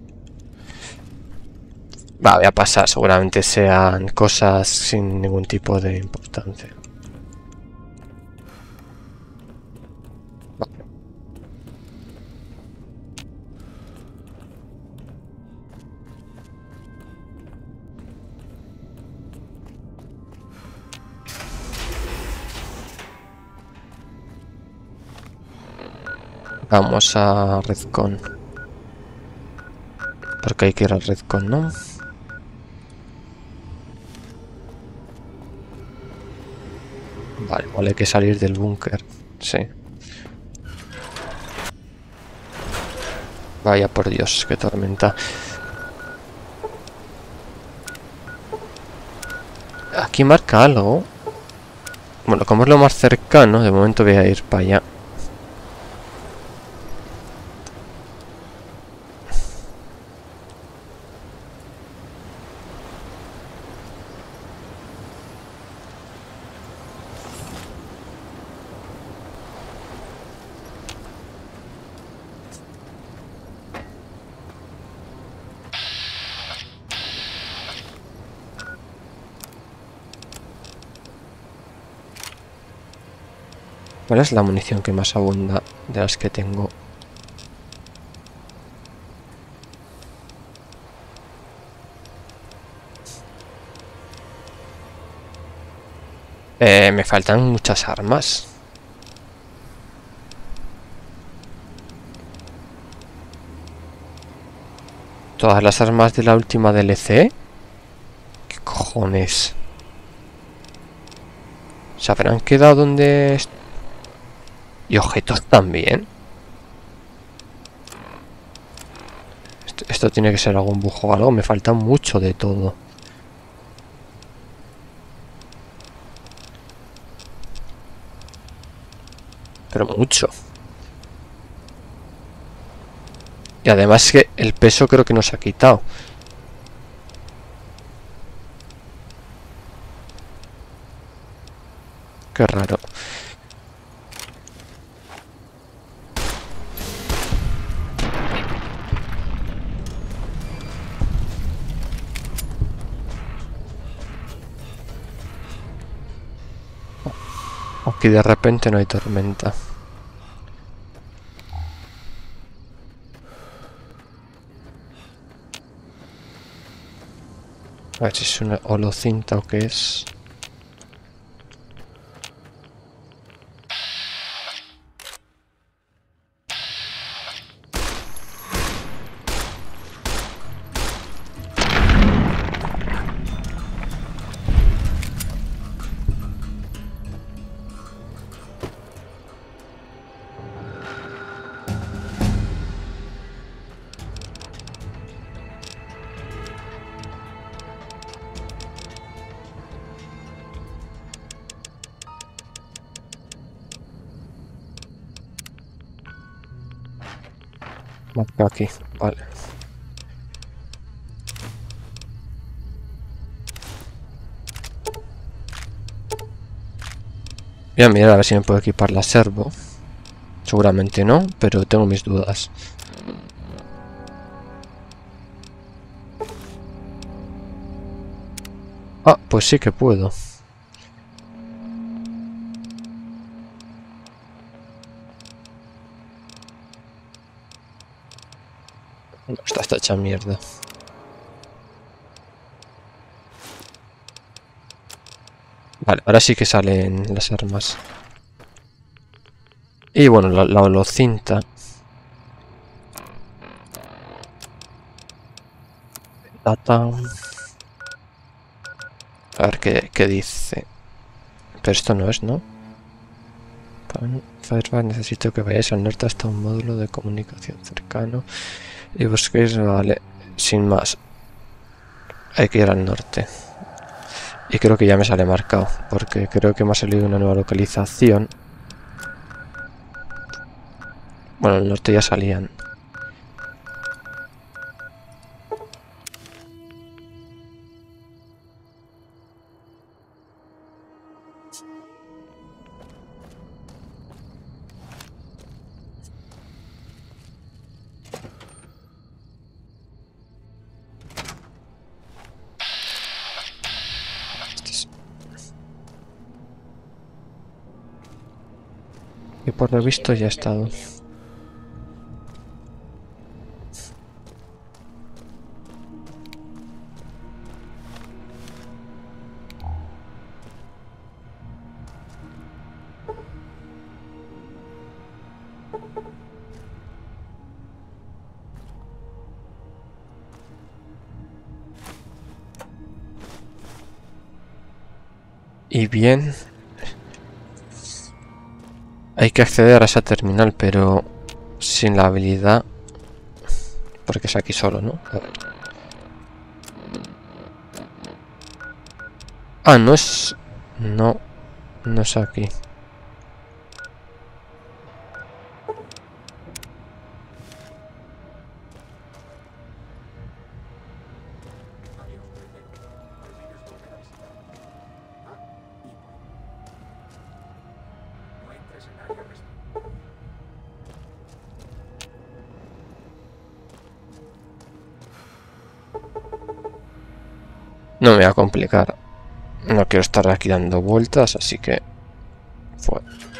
Va, voy a pasar, seguramente sean cosas sin ningún tipo de importancia. Vale. Vamos a Redcon. Porque hay que ir al Redcon, ¿no? Vale, vale, hay que salir del búnker. Sí. Vaya por Dios, qué tormenta. Aquí marca algo. Bueno, como es lo más cercano, de momento voy a ir para allá. ¿Cuál es la munición que más abunda de las que tengo? Eh, me faltan muchas armas. ¿Todas las armas de la última D L C? ¿Qué cojones? ¿Se habrán quedado donde...? Y objetos también. Esto, esto tiene que ser algún bujo o algo. Me falta mucho de todo. Pero mucho. Y además que el peso creo que nos ha quitado. Qué raro. Aquí de repente no hay tormenta. A ver si es una holocinta o qué es. Marca aquí, vale. Voy a mirar a ver si me puedo equipar la servo. Seguramente no, pero tengo mis dudas. Ah, pues sí que puedo. No, esta está hecha mierda. Vale, ahora sí que salen las armas. Y bueno, la, la holocinta. Data. A ver qué, qué dice. Pero esto no es, ¿no? Fireball, necesito que vayáis al norte hasta un módulo de comunicación cercano y busquéis, vale, sin más. Hay que ir al norte. Y creo que ya me sale marcado, porque creo que me ha salido una nueva localización. Bueno, al norte ya salían. Y por lo visto ya he estado. Y bien, hay que acceder a esa terminal, pero sin la habilidad, porque es aquí solo, ¿no? A ver. Ah, no es... No, no es aquí. No me voy a complicar. No quiero estar aquí dando vueltas, así que... Fue.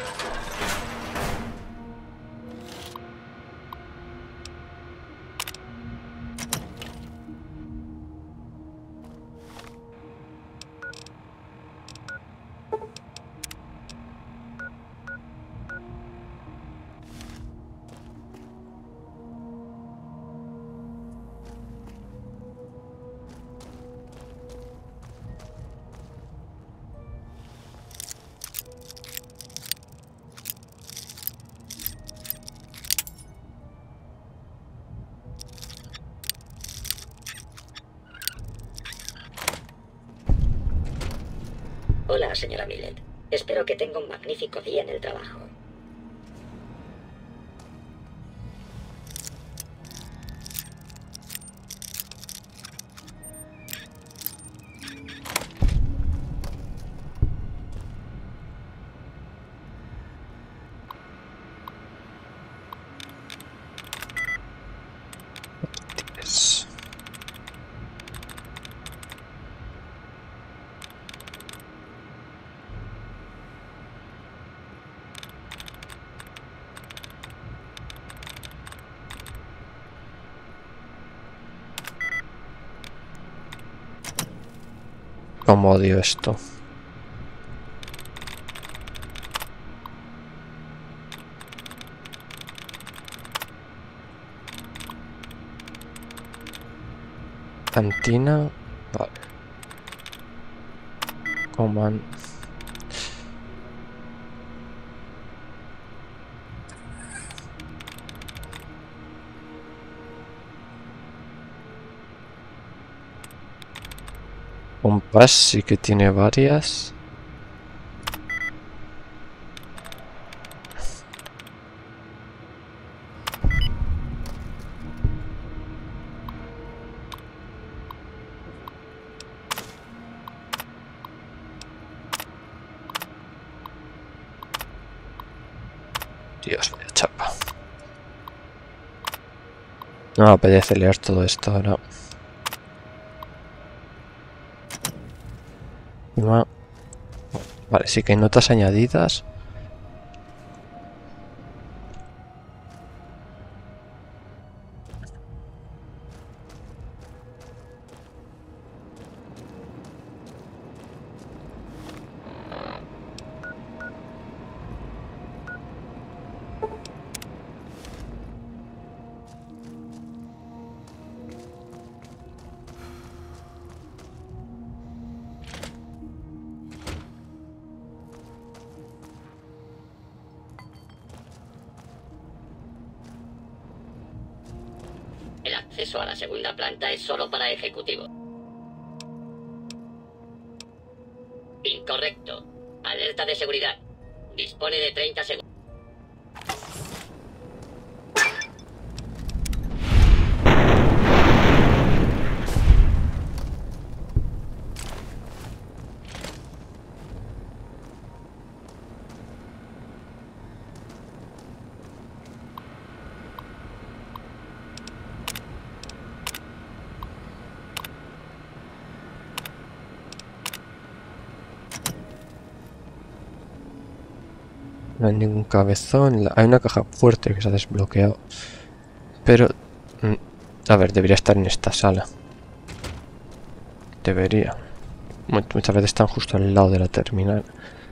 Hola, señora Millet. Espero que tenga un magnífico día en el trabajo. Cómo odio esto. Cantina. Vale. Coman. Compás sí que tiene varias. Dios, vaya chapa. No me apetece leer todo esto ahora. Vale, sí que hay notas añadidas. El acceso a la segunda planta es solo para ejecutivos. Incorrecto. Alerta de seguridad. Dispone de treinta segundos. No hay ningún cabezón. Hay una caja fuerte que se ha desbloqueado. Pero... A ver, debería estar en esta sala. Debería. Muchas veces están justo al lado de la terminal.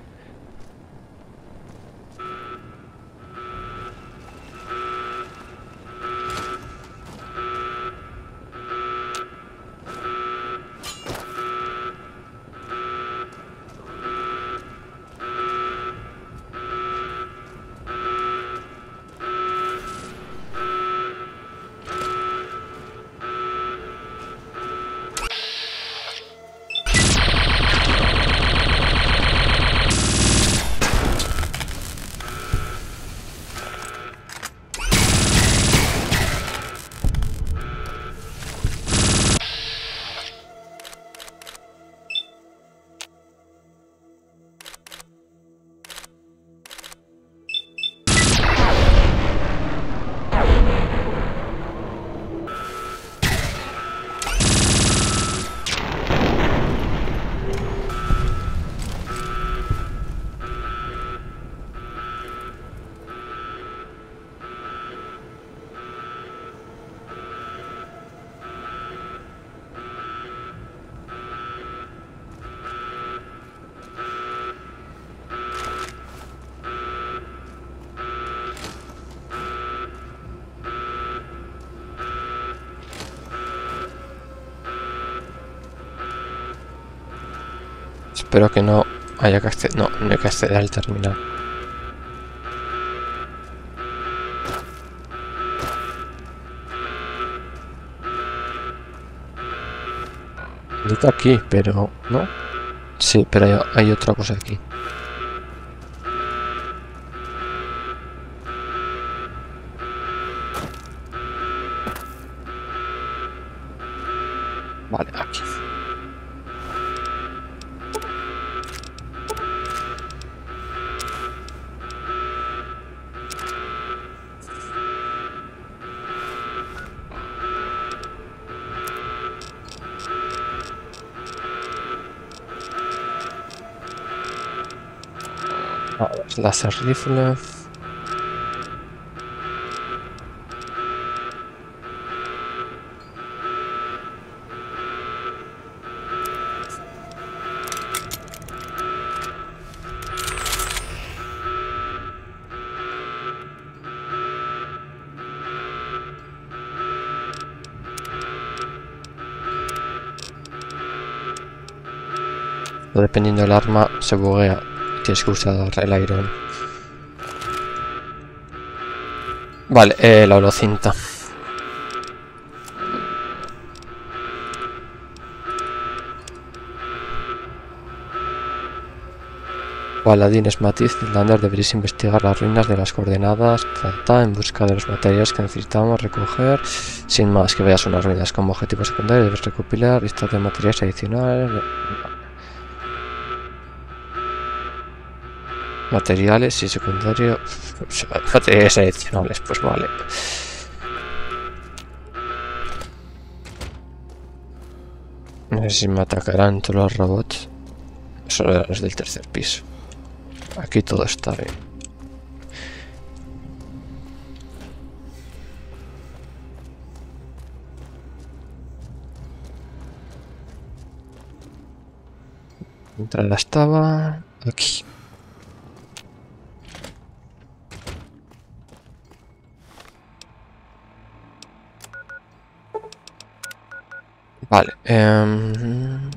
Espero que no haya que acceder. No, no hay que acceder al terminal. Está aquí, pero no. Sí, pero hay, hay otra cosa aquí. Vale, aquí. A ver, láser rifle. Dependiendo del arma se buguea. Tienes que usar el iron. Vale, eh, la holocinta. Paladines Matiz, Lander, deberéis investigar las ruinas de las coordenadas ta, en busca de los materiales que necesitamos recoger. Sin más, que veas unas ruinas como objetivo secundario, debes recopilar listas de materiales adicionales. Materiales y secundario. Materiales adicionales, pues vale. No sé si me atacarán todos los robots. Solo eran los del tercer piso. Aquí todo está bien. La entrada estaba aquí. Vale. Um...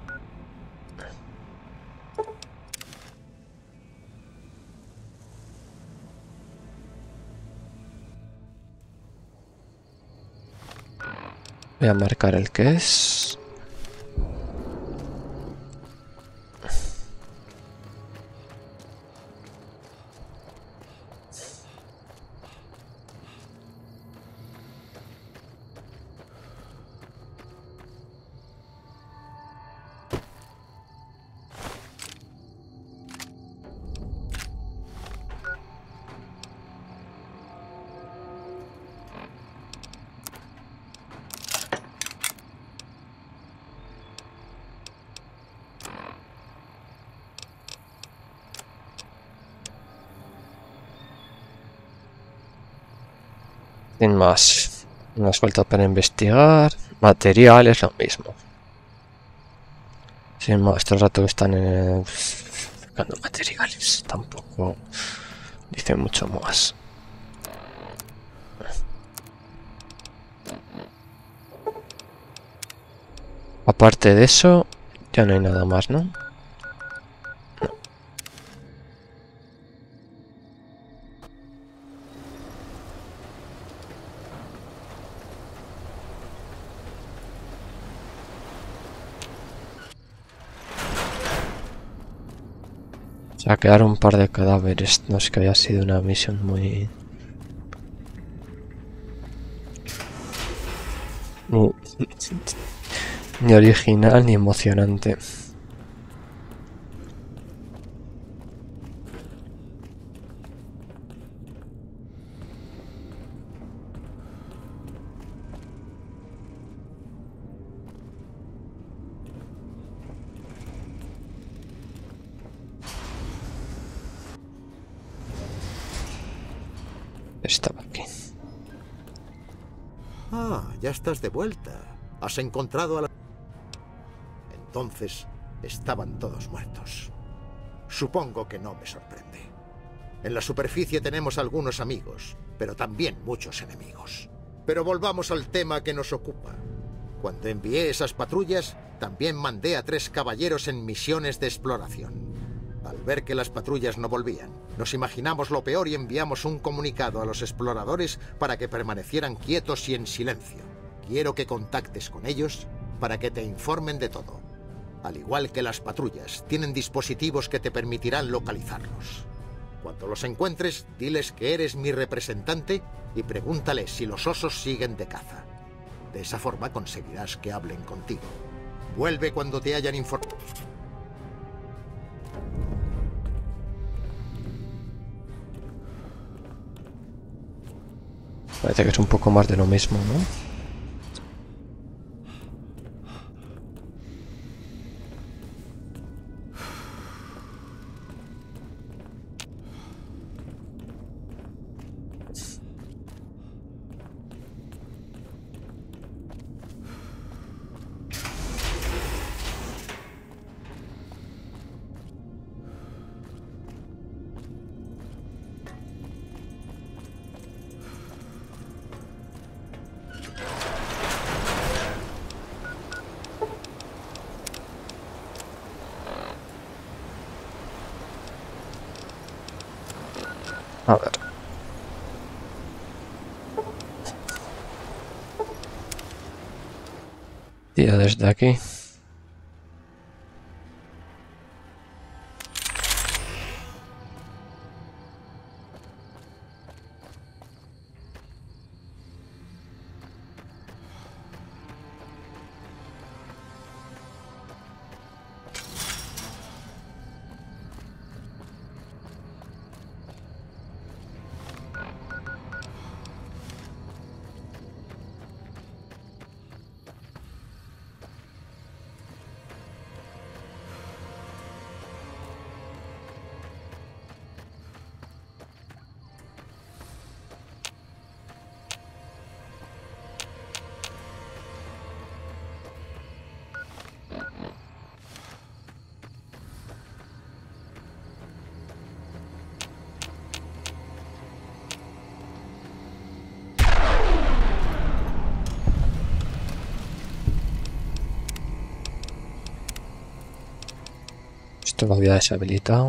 Voy a marcar el que es. Sin más. Nos falta para investigar. Material es lo mismo. Sin más, todo el rato que están en el... buscando materiales. Tampoco dice mucho más. Aparte de eso, ya no hay nada más, ¿no? Saquear un par de cadáveres, no es que haya sido una misión muy... Ni, ni original ni emocionante. Estaba aquí. Ah, ya estás de vuelta. Has encontrado a la... Entonces, estaban todos muertos. Supongo que no me sorprende. En la superficie tenemos algunos amigos, pero también muchos enemigos. Pero volvamos al tema que nos ocupa. Cuando envié esas patrullas, también mandé a tres caballeros en misiones de exploración. Al ver que las patrullas no volvían, nos imaginamos lo peor y enviamos un comunicado a los exploradores para que permanecieran quietos y en silencio. Quiero que contactes con ellos para que te informen de todo. Al igual que las patrullas, tienen dispositivos que te permitirán localizarlos. Cuando los encuentres, diles que eres mi representante y pregúntales si los osos siguen de caza. De esa forma conseguirás que hablen contigo. Vuelve cuando te hayan informado. Parece que es un poco más de lo mismo, ¿no? A ver. Tira desde aquí. Esto lo había deshabilitado.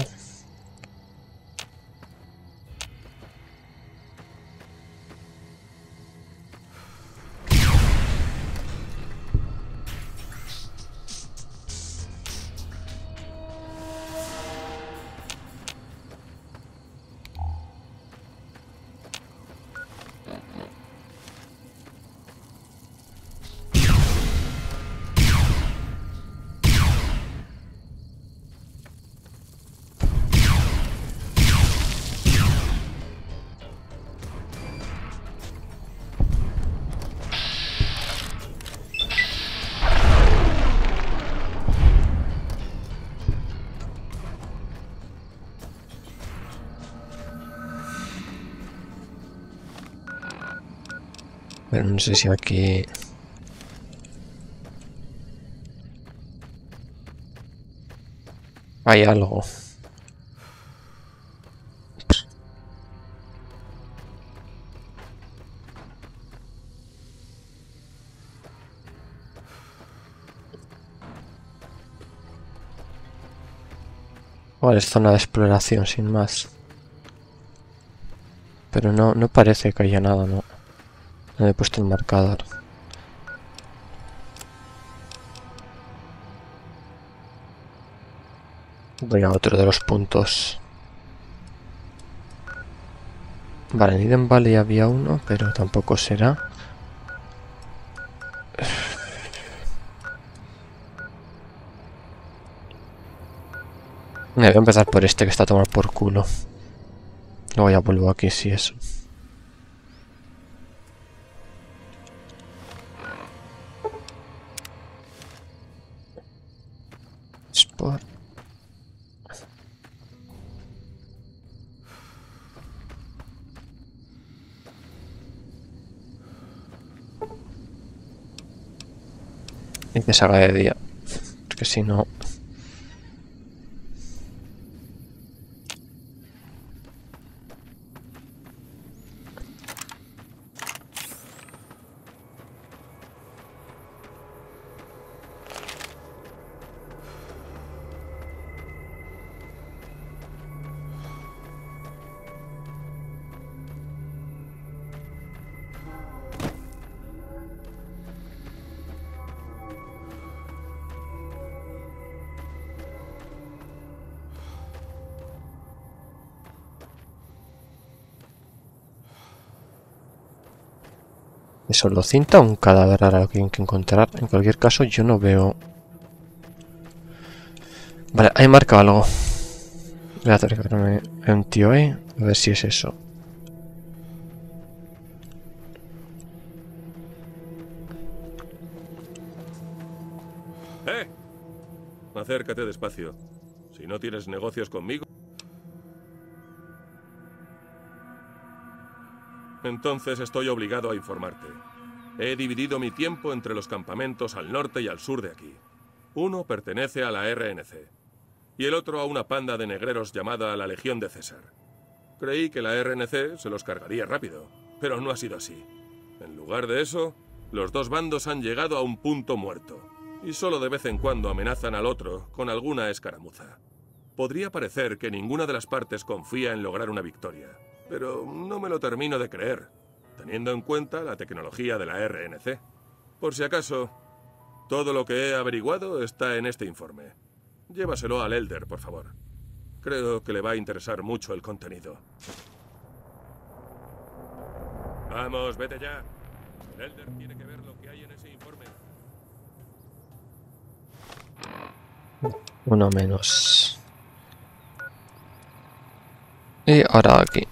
Pero no sé si aquí... hay algo. Vale, es zona de exploración sin más. Pero no, no parece que haya nada, ¿no? No he puesto el marcador. Voy a otro de los puntos. Vale, en Eden Valley había uno, pero tampoco será. Me voy a empezar por este que está a tomar por culo. Luego ya vuelvo aquí si eso. Sport. Y que se haga de día. Porque si no... Eso lo cinta, un cadáver ahora que hay que encontrar. En cualquier caso, yo no veo. Vale, ahí marca algo. Voy a acercarme a un tío ahí, a ver si es eso. ¡Eh! Acércate despacio. Si no tienes negocios conmigo... entonces estoy obligado a informarte. He dividido mi tiempo entre los campamentos al norte y al sur de aquí. Uno pertenece a la R N C y el otro a una panda de negreros llamada la Legión de César. Creí que la R N C se los cargaría rápido, pero no ha sido así. En lugar de eso, los dos bandos han llegado a un punto muerto y solo de vez en cuando amenazan al otro con alguna escaramuza. Podría parecer que ninguna de las partes confía en lograr una victoria, pero no me lo termino de creer, teniendo en cuenta la tecnología de la R N C. Por si acaso, todo lo que he averiguado está en este informe. Llévaselo al Elder, por favor. Creo que le va a interesar mucho el contenido. Vamos, vete ya. El Elder tiene que ver lo que hay en ese informe. Uno menos. Y ahora aquí.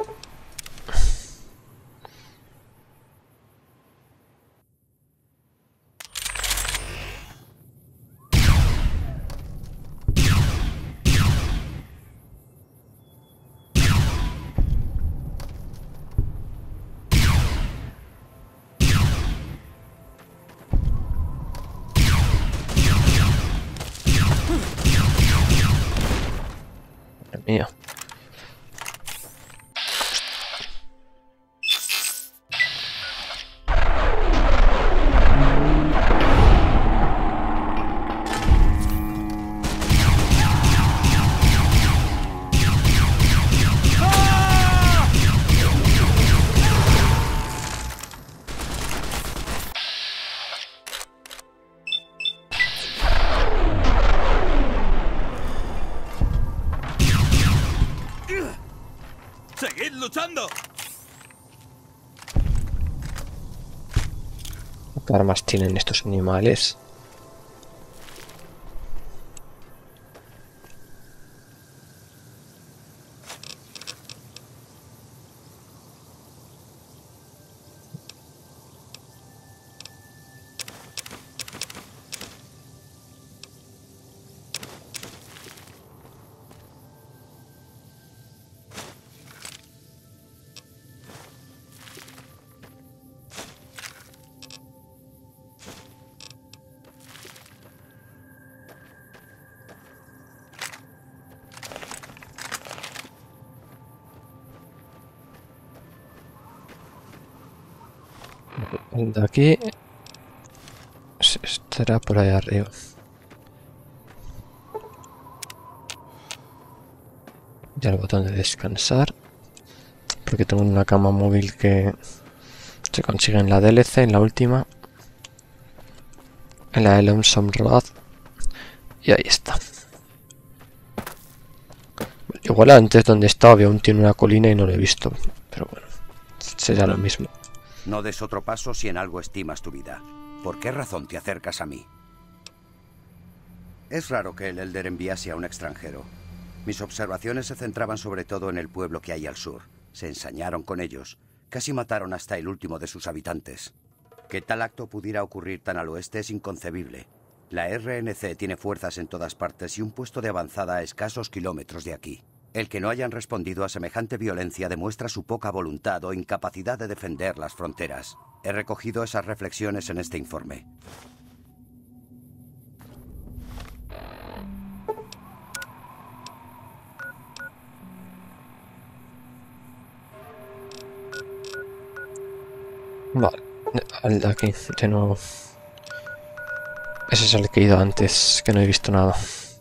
Mía. ¡Seguid luchando! ¿Qué armas tienen estos animales? El de aquí estará por ahí arriba. Ya el botón de descansar, porque tengo una cama móvil que se consigue en la D L C, en la última, en la de Lonesome Road, y ahí está. Igual antes donde estaba había un tiene una colina y no lo he visto, pero bueno, será lo mismo. No des otro paso si en algo estimas tu vida. ¿Por qué razón te acercas a mí? Es raro que el Elder enviase a un extranjero. Mis observaciones se centraban sobre todo en el pueblo que hay al sur. Se ensañaron con ellos. Casi mataron hasta el último de sus habitantes. Que tal acto pudiera ocurrir tan al oeste es inconcebible. La R N C tiene fuerzas en todas partes y un puesto de avanzada a escasos kilómetros de aquí. El que no hayan respondido a semejante violencia demuestra su poca voluntad o incapacidad de defender las fronteras. He recogido esas reflexiones en este informe. Vale, el de aquí, de nuevo. Ese es el que he ido antes, que no he visto nada.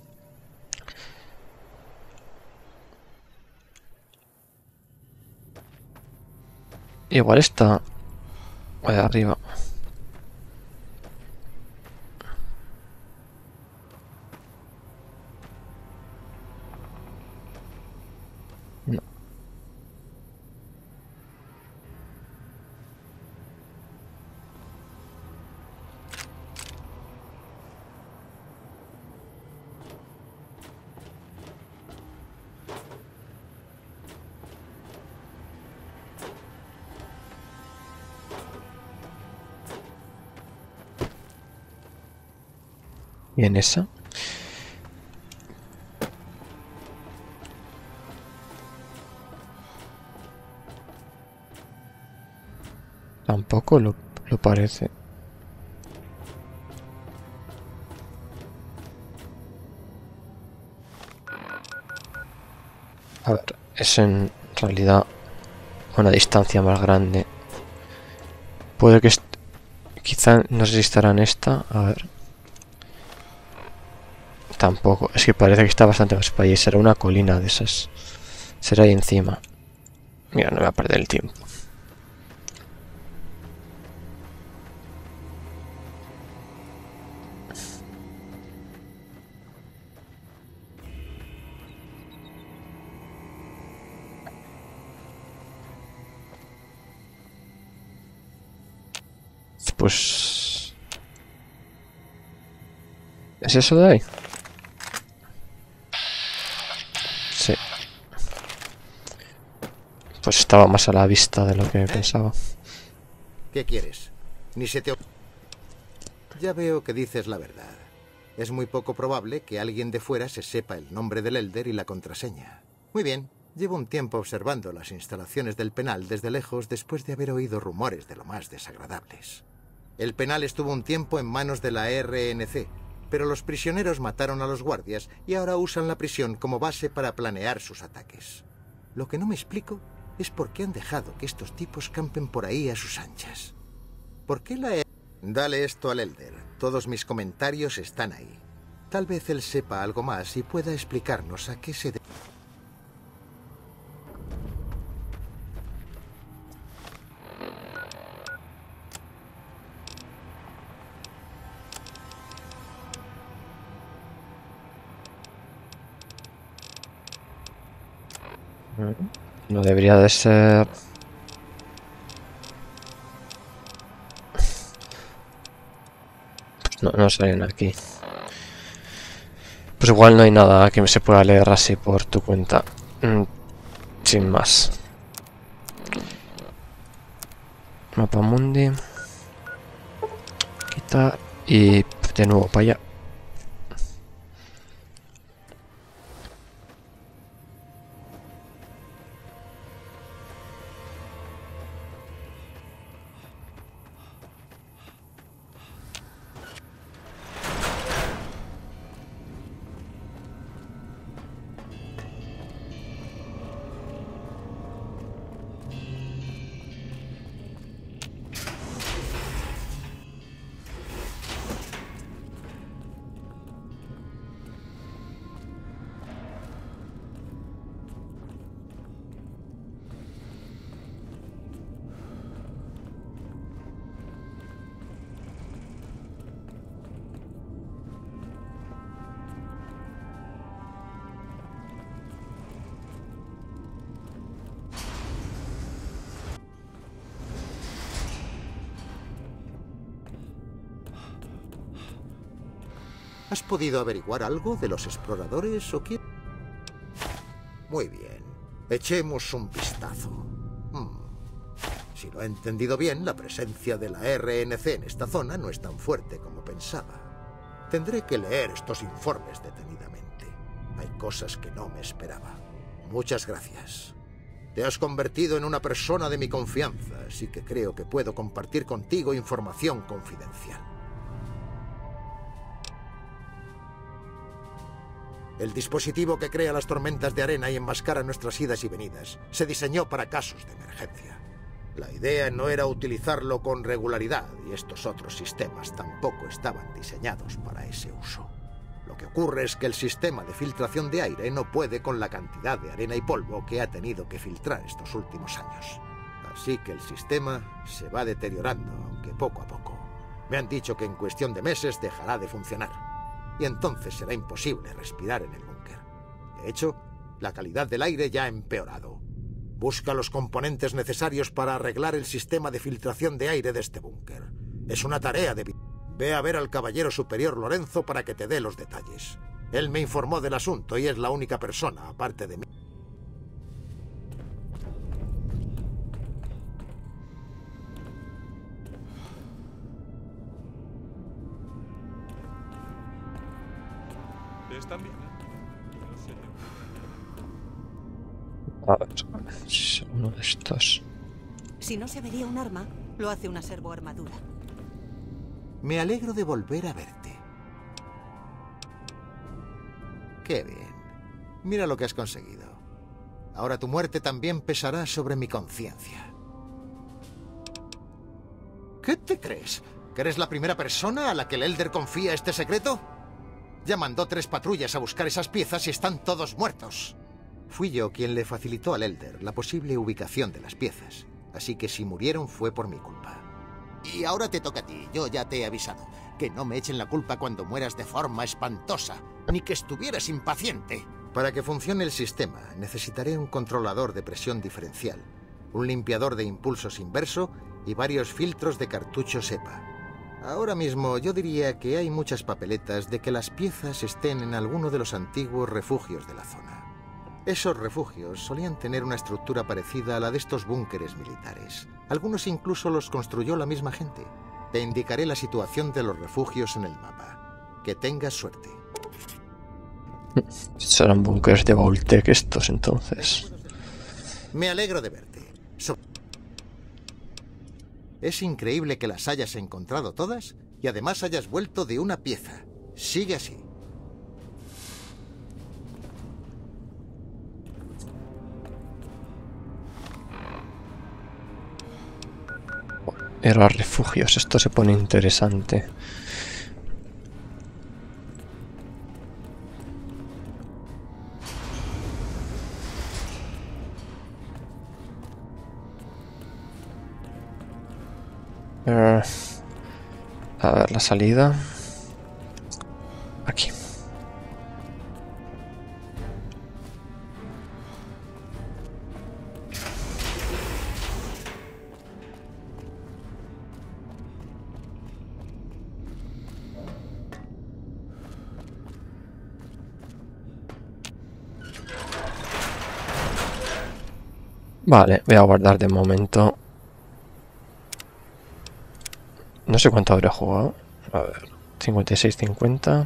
Igual está ahí arriba. No. ¿Y en esa? Tampoco lo, lo parece. A ver, es en realidad una distancia más grande. Puede que... Quizá no sé si estará en esta. A ver. Tampoco. Es que parece que está bastante más para allí. Será una colina de esas. Será ahí encima. Mira, no voy a perder el tiempo. Pues... ¿es eso de ahí? Sí. Pues estaba más a la vista de lo que pensaba. ¿Qué quieres? Ni se te... Ya veo que dices la verdad. Es muy poco probable que alguien de fuera se sepa el nombre del Elder y la contraseña. Muy bien. Llevo un tiempo observando las instalaciones del penal desde lejos después de haber oído rumores de lo más desagradables. El penal estuvo un tiempo en manos de la R N C, pero los prisioneros mataron a los guardias y ahora usan la prisión como base para planear sus ataques. Lo que no me explico es por qué han dejado que estos tipos campen por ahí a sus anchas. ¿Por qué la R N C? Dale esto al Elder. Todos mis comentarios están ahí. Tal vez él sepa algo más y pueda explicarnos a qué se debe. No debería de ser... No, no salen aquí. Pues igual no hay nada que se pueda leer así por tu cuenta. Mm, sin más. Mapa mundi. Quitar y de nuevo para allá. ¿Has podido averiguar algo de los exploradores o qué? Muy bien. Echemos un vistazo. Hmm. Si lo he entendido bien, la presencia de la R N C en esta zona no es tan fuerte como pensaba. Tendré que leer estos informes detenidamente. Hay cosas que no me esperaba. Muchas gracias. Te has convertido en una persona de mi confianza, así que creo que puedo compartir contigo información confidencial. El dispositivo que crea las tormentas de arena y enmascara nuestras idas y venidas se diseñó para casos de emergencia. La idea no era utilizarlo con regularidad y estos otros sistemas tampoco estaban diseñados para ese uso. Lo que ocurre es que el sistema de filtración de aire no puede con la cantidad de arena y polvo que ha tenido que filtrar estos últimos años. Así que el sistema se va deteriorando, aunque poco a poco. Me han dicho que en cuestión de meses dejará de funcionar. Y entonces será imposible respirar en el búnker. De hecho, la calidad del aire ya ha empeorado. Busca los componentes necesarios para arreglar el sistema de filtración de aire de este búnker. Es una tarea de... Ve a ver al caballero superior Lorenzo para que te dé los detalles. Él me informó del asunto y es la única persona, aparte de mí. ¿Están bien? A ver, uno de estos. Si no se avería un arma, lo hace una servoarmadura. Me alegro de volver a verte. Qué bien. Mira lo que has conseguido. Ahora tu muerte también pesará sobre mi conciencia. ¿Qué te crees? ¿Que eres la primera persona a la que el Elder confía este secreto? Ya mandó tres patrullas a buscar esas piezas y están todos muertos. Fui yo quien le facilitó al Elder la posible ubicación de las piezas. Así que si murieron fue por mi culpa. Y ahora te toca a ti. Yo ya te he avisado. Que no me echen la culpa cuando mueras de forma espantosa. Ni que estuvieras impaciente. Para que funcione el sistema, necesitaré un controlador de presión diferencial, un limpiador de impulsos inverso y varios filtros de cartuchos E P A. Ahora mismo yo diría que hay muchas papeletas de que las piezas estén en alguno de los antiguos refugios de la zona. Esos refugios solían tener una estructura parecida a la de estos búnkeres militares. Algunos incluso los construyó la misma gente. Te indicaré la situación de los refugios en el mapa. Que tengas suerte. Serán búnkeres de Vault-Tec estos entonces. Me alegro de verte. So- Es increíble que las hayas encontrado todas y además hayas vuelto de una pieza. Sigue así. Era refugios, esto se pone interesante. Uh, a ver, la salida. Aquí. Vale, voy a guardar de momento. No sé cuánto habré jugado. A ver, cincuenta y seis cincuenta.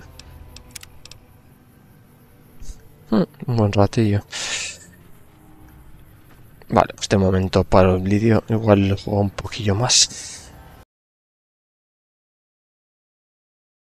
Hmm, un buen ratillo. Vale, pues de momento paro el vídeo. Igual lo juego un poquillo más.